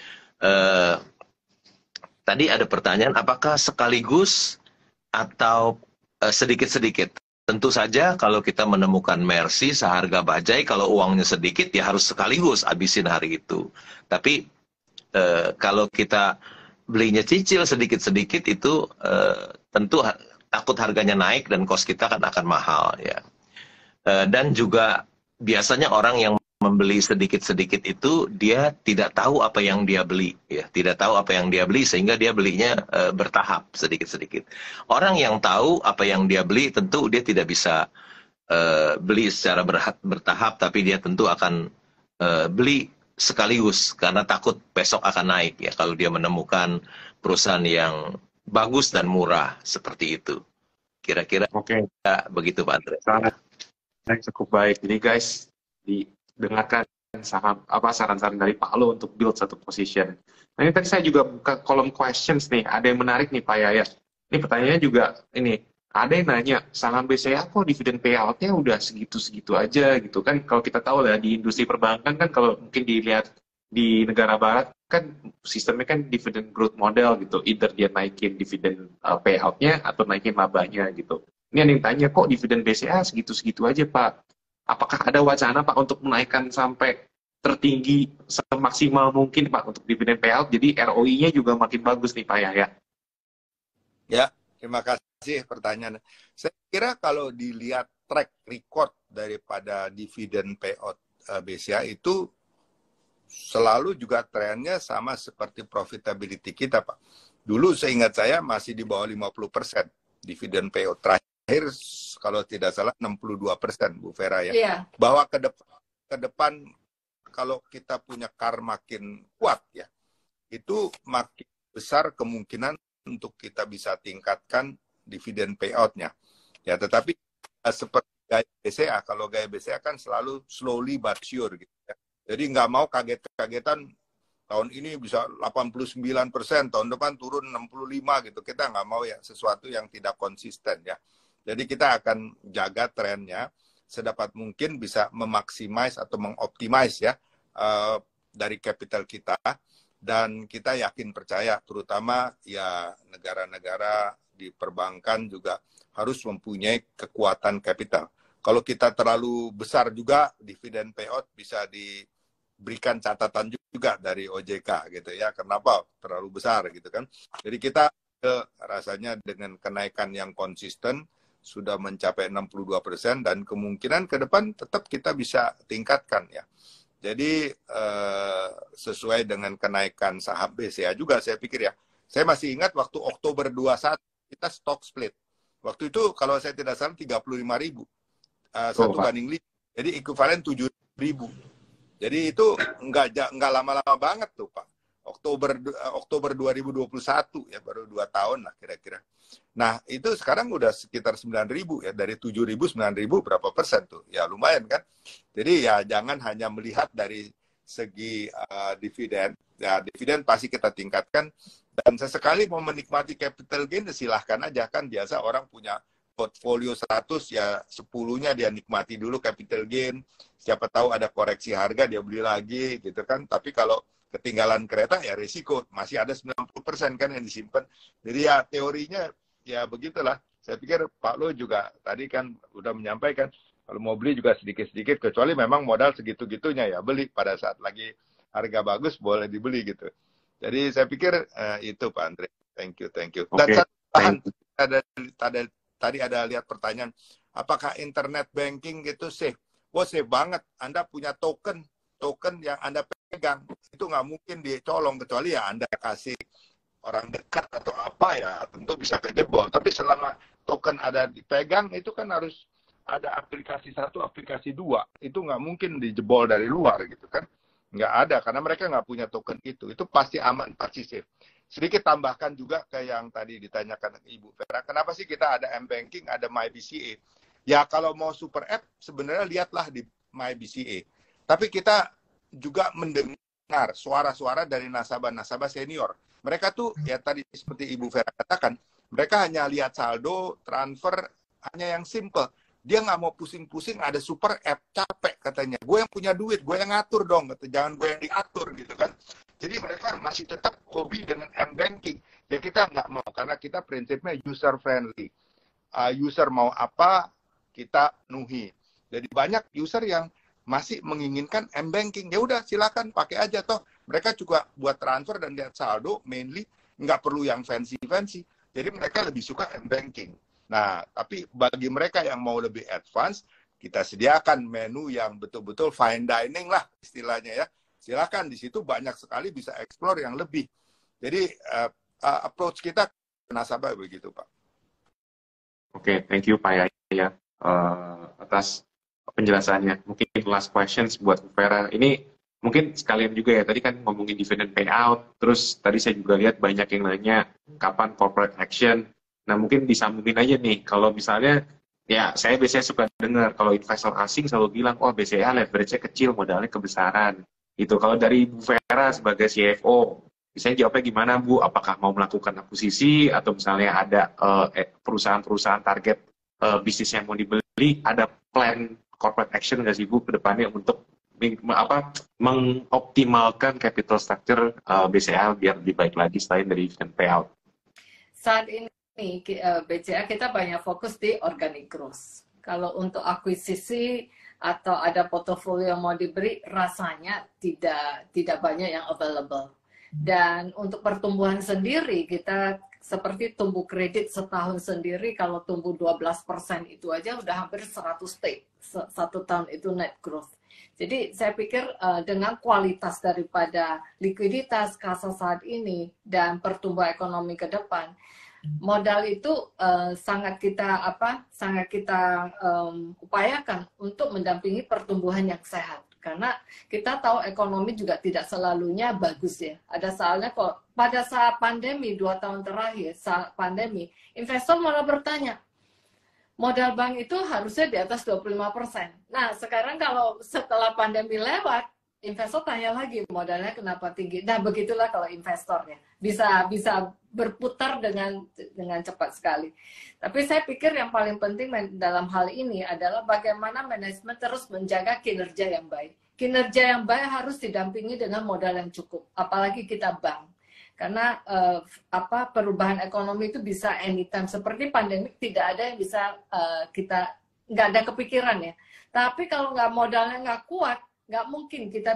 Tadi ada pertanyaan, apakah sekaligus atau sedikit-sedikit? Tentu saja kalau kita menemukan Mercy seharga bajai, kalau uangnya sedikit ya harus sekaligus habisin hari itu. Tapi kalau kita belinya cicil sedikit-sedikit itu tentu takut harganya naik dan cost kita kan akan mahal ya. Dan juga biasanya orang yang membeli sedikit-sedikit itu dia tidak tahu apa yang dia beli ya, tidak tahu apa yang dia beli sehingga dia belinya bertahap sedikit-sedikit. Orang yang tahu apa yang dia beli tentu dia tidak bisa beli secara bertahap, tapi dia tentu akan beli sekaligus karena takut besok akan naik ya kalau dia menemukan perusahaan yang bagus dan murah seperti itu. Kira-kira begitu Pak Andre. Sangat cukup baik. Jadi guys, didengarkan saran-saran dari Pak Lo untuk build satu position. Nah ini tadi saya juga buka kolom questions nih. Ada yang menarik nih Pak Yayat. Ini pertanyaannya juga ini. Ada yang nanya, saham BCA kok dividen payout-nya udah segitu-segitu aja gitu kan. Kalau kita tahu lah di industri perbankan kan kalau mungkin dilihat di negara barat kan sistemnya kan dividen growth model gitu. Either dia naikin dividen payout-nya atau naikin labanya gitu. Ini ada yang tanya, kok dividen BCA segitu-segitu aja Pak? Apakah ada wacana Pak untuk menaikkan sampai tertinggi semaksimal mungkin Pak untuk dividen payout? Jadi ROI-nya juga makin bagus nih Pak Yayat. Ya, terima kasih pertanyaan. Saya kira kalau dilihat track record daripada dividen payout BCA itu selalu juga trennya sama seperti profitability kita Pak. Dulu seingat saya masih di bawah 50% dividen payout terakhir kalau tidak salah 62% Bu Vera ya. Yeah. Bahwa ke depan kalau kita punya CAR makin kuat ya, itu makin besar kemungkinan untuk kita bisa tingkatkan dividen payout-nya. Ya, tetapi seperti gaya BCA, kalau gaya BCA kan selalu slowly but sure gitu ya. Jadi nggak mau kaget-kagetan tahun ini bisa 89%, tahun depan turun 65 gitu. Kita nggak mau ya sesuatu yang tidak konsisten ya. Jadi kita akan jaga trennya sedapat mungkin bisa memaksimais atau mengoptimize ya dari capital kita, dan kita yakin percaya terutama ya negara-negara di perbankan juga harus mempunyai kekuatan capital. Kalau kita terlalu besar juga dividen payout bisa diberikan catatan juga dari OJK gitu ya. Kenapa terlalu besar gitu kan. Jadi kita rasanya dengan kenaikan yang konsisten sudah mencapai 62% dan kemungkinan ke depan tetap kita bisa tingkatkan ya. Jadi sesuai dengan kenaikan saham BCA juga saya pikir ya. Saya masih ingat waktu Oktober 21 kita stock split. Waktu itu kalau saya tidak salah 35.000. Satu banding 5. Jadi ekuivalen 7.000. Jadi itu nggak lama-lama banget tuh Pak. Oktober 2021 ya, baru 2 tahun lah kira-kira. Nah, itu sekarang udah sekitar 9.000 ya, dari 7.000 9.000 berapa persen tuh? Ya lumayan kan. Jadi ya jangan hanya melihat dari segi dividen, Ya, dividen pasti kita tingkatkan. Dan sesekali mau menikmati capital gain, silahkan aja. Kan biasa orang punya portfolio 100, ya 10-nya dia nikmati dulu capital gain. Siapa tahu ada koreksi harga, dia beli lagi gitu kan. Tapi kalau ketinggalan kereta, ya risiko. Masih ada 90% kan yang disimpan. Jadi ya teorinya ya begitulah. Saya pikir Pak Lo juga tadi kan udah menyampaikan, kalau mau beli juga sedikit-sedikit, kecuali memang modal segitu-gitunya ya beli pada saat lagi harga bagus boleh dibeli gitu. Jadi saya pikir itu Pak Andre. Thank you. Dan Oke, satu bahan, thank you. tadi ada lihat pertanyaan, apakah internet banking gitu safe? Wah, safe banget. Anda punya token yang Anda pegang, itu nggak mungkin dicolong, kecuali ya Anda kasih orang dekat atau apa ya, tentu bisa kejebol. Tapi selama token ada dipegang, itu kan harus ada aplikasi 1, aplikasi 2. Itu nggak mungkin dijebol dari luar gitu kan. Nggak ada, karena mereka nggak punya token itu. Itu pasti aman, pasti safe. Sedikit tambahkan juga ke yang tadi ditanyakan Ibu Vera, kenapa sih kita ada M-Banking, ada MyBCA? Ya kalau mau super app, sebenarnya lihatlah di MyBCA. Tapi kita juga mendengar suara-suara dari nasabah-nasabah senior. Mereka tuh, ya tadi seperti Ibu Vera katakan, mereka hanya lihat saldo, transfer, hanya yang simple. Dia nggak mau pusing-pusing, ada super app, capek katanya. Gue yang punya duit, gue yang ngatur dong, kata, jangan gue yang diatur gitu kan. Jadi mereka masih tetap hobi dengan M-Banking. Ya kita nggak mau, karena kita prinsipnya user-friendly. User mau apa, kita nuhi. Jadi banyak user yang masih menginginkan M-Banking. Ya udah silakan pakai aja toh. Mereka juga buat transfer dan lihat saldo, mainly nggak perlu yang fancy-fancy. Jadi mereka lebih suka M-Banking. Nah, tapi bagi mereka yang mau lebih advance, kita sediakan menu yang betul-betul fine dining lah istilahnya ya. Silakan, di situ banyak sekali bisa explore yang lebih. Jadi approach kita ke nasabah begitu, Pak. Oke, thank you Pak Yaya atas penjelasannya. Mungkin last questions buat Bu Vera. Ini mungkin sekalian juga ya, tadi kan ngomongin dividend payout, terus tadi saya juga lihat banyak yang nanya kapan corporate action. Nah mungkin disambungin aja nih, kalau misalnya, ya saya biasanya suka dengar kalau investor asing selalu bilang, oh BCA leverage-nya kecil, modalnya kebesaran. Gitu. Kalau dari Bu Vera sebagai CFO, misalnya jawabnya gimana Bu? Apakah mau melakukan akuisisi atau misalnya ada perusahaan-perusahaan target bisnis yang mau dibeli, ada plan corporate action nggak sih Bu ke depannya untuk mengoptimalkan capital structure BCA biar lebih baik lagi selain dari dividend payout? Saat ini BCA kita banyak fokus di organic growth. Kalau untuk akuisisi atau ada portofolio yang mau diberi, rasanya tidak banyak yang available. Dan untuk pertumbuhan sendiri, kita seperti tumbuh kredit setahun sendiri, kalau tumbuh 12% itu aja udah hampir 100 take. Satu tahun itu net growth. Jadi saya pikir dengan kualitas daripada likuiditas kasa saat ini dan pertumbuhan ekonomi ke depan, modal itu sangat kita upayakan untuk mendampingi pertumbuhan yang sehat, karena kita tahu ekonomi juga tidak selalunya bagus ya. Ada soalnya kok pada saat pandemi 2 tahun terakhir, saat pandemi investor malah bertanya, modal bank itu harusnya di atas 25%. Nah sekarang kalau setelah pandemi lewat, investor tanya lagi modalnya kenapa tinggi. Nah begitulah kalau investornya bisa berputar dengan cepat sekali. Tapi saya pikir yang paling penting dalam hal ini adalah bagaimana manajemen terus menjaga kinerja yang baik. Kinerja yang baik harus didampingi dengan modal yang cukup, apalagi kita bank. Karena perubahan ekonomi itu bisa anytime. Seperti pandemik tidak ada yang bisa kita nggak ada kepikiran ya. Tapi kalau nggak modalnya nggak kuat, nggak mungkin kita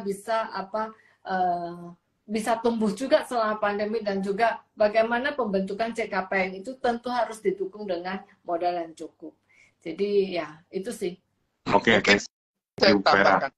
bisa tumbuh juga selama pandemi. Dan juga bagaimana pembentukan CKPN itu tentu harus didukung dengan modal yang cukup. Jadi ya itu sih. Oke, saya tambahkan.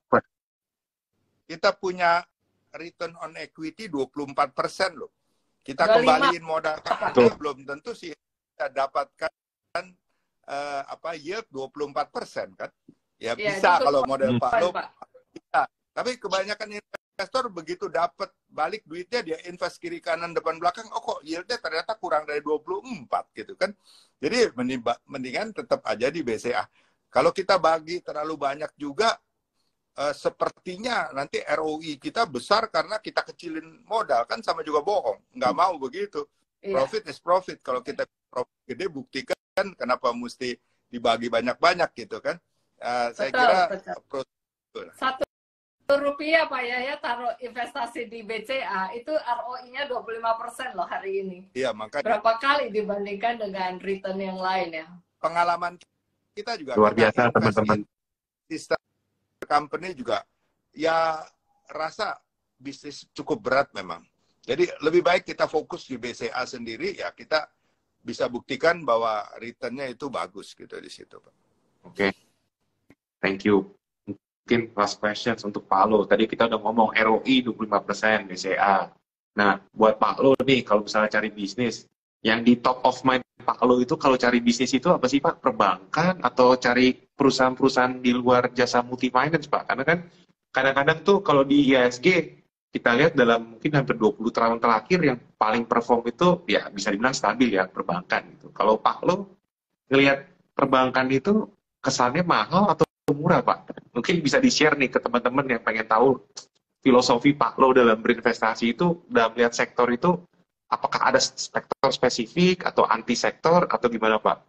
Kita punya return on equity 24% loh. Kita 25. kembaliin modal kita belum tentu sih kita dapatkan yield 24% kan. Ya bisa kalau model Pak Lo bisa. Tapi kebanyakan investor begitu dapat balik duitnya, dia invest kiri kanan depan belakang, oh kok yieldnya ternyata kurang dari 24 gitu kan. Jadi mendingan tetap aja di BCA. Kalau kita bagi terlalu banyak juga sepertinya nanti ROI kita besar karena kita kecilin modal, kan sama juga bohong. Nggak mau begitu. Profit is profit. Kalau kita profit gede, buktikan kenapa mesti dibagi banyak-banyak gitu kan. Saya kira approach itu. Rp1 Pak ya taruh investasi di BCA itu ROI-nya 25% loh hari ini. Iya, makanya. Berapa kali dibandingkan dengan return yang lain ya? Pengalaman kita juga luar biasa teman-teman. Sister company juga ya rasa bisnis cukup berat memang. Jadi lebih baik kita fokus di BCA sendiri, ya kita bisa buktikan bahwa return-nya itu bagus gitu di situ, Pak. Oke. Thank you. Mungkin last questions untuk Pak Lo. Tadi kita udah ngomong ROI 25% BCA. Nah, buat Pak Lo nih, kalau misalnya cari bisnis, yang di top of mind Pak Lo itu kalau cari bisnis itu apa sih Pak? Perbankan atau cari perusahaan-perusahaan di luar jasa multi finance Pak? Karena kan kadang-kadang tuh kalau di IHSG kita lihat dalam mungkin hampir 20 tahun terakhir yang paling perform itu ya bisa dibilang stabil ya perbankan gitu. Kalau Pak Lo ngelihat perbankan itu kesannya mahal atau murah Pak? Mungkin bisa di-share nih ke teman-teman yang pengen tahu filosofi Pak Lo dalam berinvestasi itu dalam melihat sektor itu. Apakah ada sektor spesifik atau anti sektor atau gimana Pak?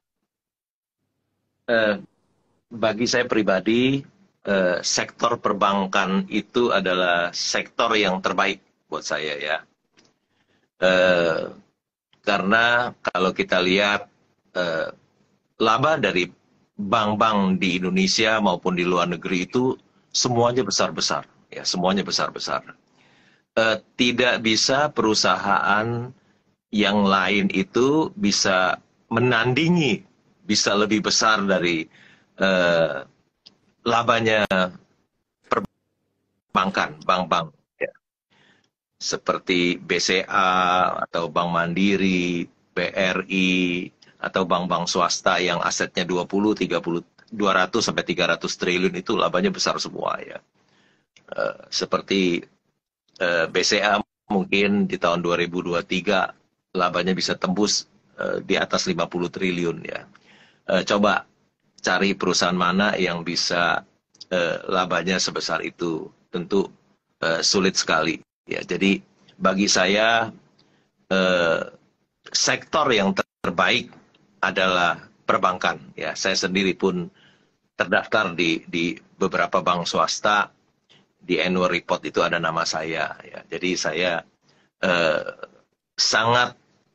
Bagi saya pribadi, sektor perbankan itu adalah sektor yang terbaik buat saya ya. Karena kalau kita lihat laba dari bank-bank di Indonesia maupun di luar negeri itu semuanya besar-besar, ya semuanya besar-besar. Tidak bisa perusahaan yang lain itu bisa menandingi, bisa lebih besar dari labanya perbankan, bank-bank. Ya. Seperti BCA atau Bank Mandiri, BRI, atau bank-bank swasta yang asetnya 20, 30, 200 sampai 300 triliun itu labanya besar semua ya. Seperti BCA mungkin di tahun 2023 labanya bisa tembus di atas 50 triliun ya. Coba cari perusahaan mana yang bisa labanya sebesar itu, tentu sulit sekali ya. Jadi bagi saya sektor yang terbaik adalah perbankan ya. Saya sendiri pun terdaftar di beberapa bank swasta. Di annual report itu ada nama saya ya. Jadi saya sangat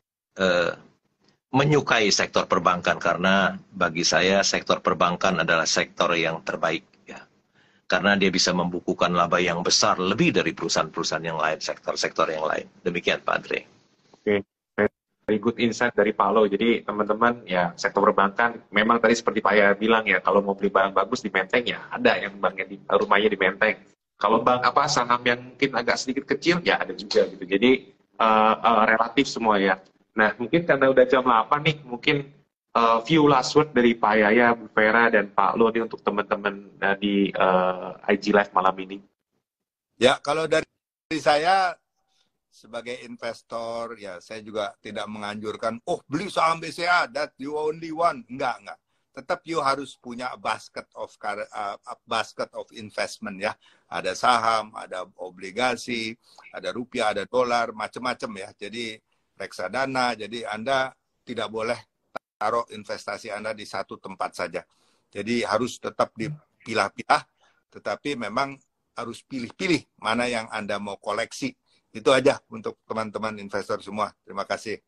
menyukai sektor perbankan karena bagi saya sektor perbankan adalah sektor yang terbaik ya. Karena dia bisa membukukan laba yang besar lebih dari perusahaan-perusahaan yang lain, sektor-sektor yang lain. Demikian Pak Andre. Oke. Very good insight dari Pak Lo. Jadi teman-teman ya sektor perbankan memang tadi seperti Pak Ya bilang ya, kalau mau beli barang bagus di Menteng ya ada yang banknya di rumahnya di Menteng. Kalau bank apa saham yang mungkin agak sedikit kecil ya ada juga gitu. Jadi relatif semua ya. Nah mungkin karena udah jam 8 nih, mungkin few last word dari Pak Yaya, Bu Vera dan Pak Lo nih untuk teman-teman di IG Live malam ini. Ya kalau dari saya sebagai investor ya saya juga tidak menganjurkan beli saham BCA that you only want. Enggak. Tetap you harus punya basket of investment ya. Ada saham, ada obligasi, ada rupiah, ada dolar, macam-macam ya. Jadi reksadana, jadi Anda tidak boleh taruh investasi Anda di satu tempat saja. Jadi harus tetap dipilah-pilah, tetapi memang harus pilih-pilih mana yang Anda mau koleksi. Itu aja untuk teman-teman investor semua. Terima kasih.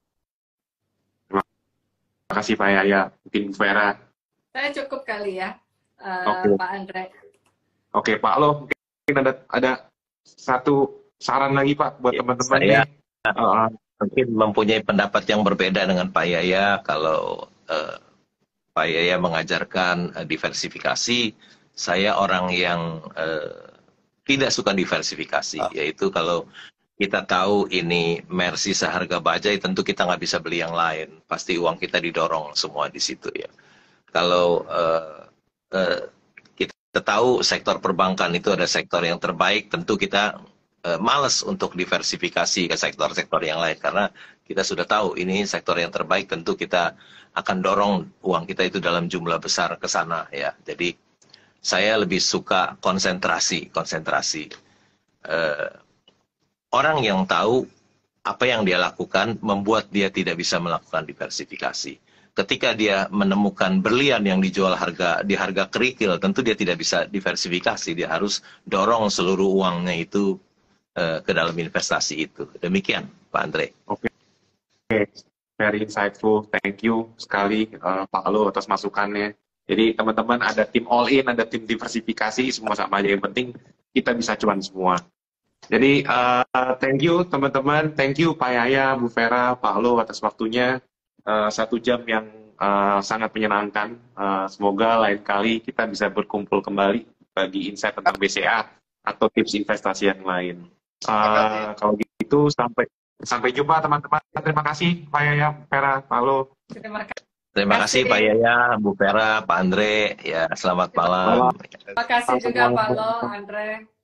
Terima kasih Pak Yaya, mungkin Bu Vera. Saya cukup kali ya, Pak Andre. Oke, Pak Lo, mungkin ada satu saran lagi Pak buat teman-teman Saya nih. Mungkin mempunyai pendapat yang berbeda dengan Pak Yaya. Kalau Pak Yaya mengajarkan diversifikasi, saya orang yang tidak suka diversifikasi, yaitu kalau kita tahu ini Mercy seharga bajai, tentu kita nggak bisa beli yang lain. Pasti uang kita didorong semua di situ ya. Kalau kita tahu sektor perbankan itu ada sektor yang terbaik, tentu kita malas untuk diversifikasi ke sektor-sektor yang lain. Karena kita sudah tahu ini sektor yang terbaik, tentu kita akan dorong uang kita itu dalam jumlah besar ke sana ya. Jadi saya lebih suka konsentrasi. Orang yang tahu apa yang dia lakukan membuat dia tidak bisa melakukan diversifikasi. Ketika dia menemukan berlian yang dijual di harga kerikil, tentu dia tidak bisa diversifikasi. Dia harus dorong seluruh uangnya itu ke dalam investasi itu. Demikian, Pak Andre. Oke, very insightful. Thank you sekali Pak Lo atas masukannya. Jadi teman-teman ada tim all in, ada tim diversifikasi, semua sama aja. Yang penting kita bisa cuan semua. Jadi thank you teman-teman, thank you Pak Yaya, Bu Vera, Pak Lo atas waktunya. 1 jam yang sangat menyenangkan. Semoga lain kali kita bisa berkumpul kembali bagi insight tentang BCA atau tips investasi yang lain. Kalau gitu sampai jumpa teman-teman. Terima kasih Pak Yaya, Bu Vera, Pak Lo. Terima kasih Pak Yaya, Bu Vera, Pak Andre. Ya, selamat malam. Terima kasih juga Pak Lo, Andre.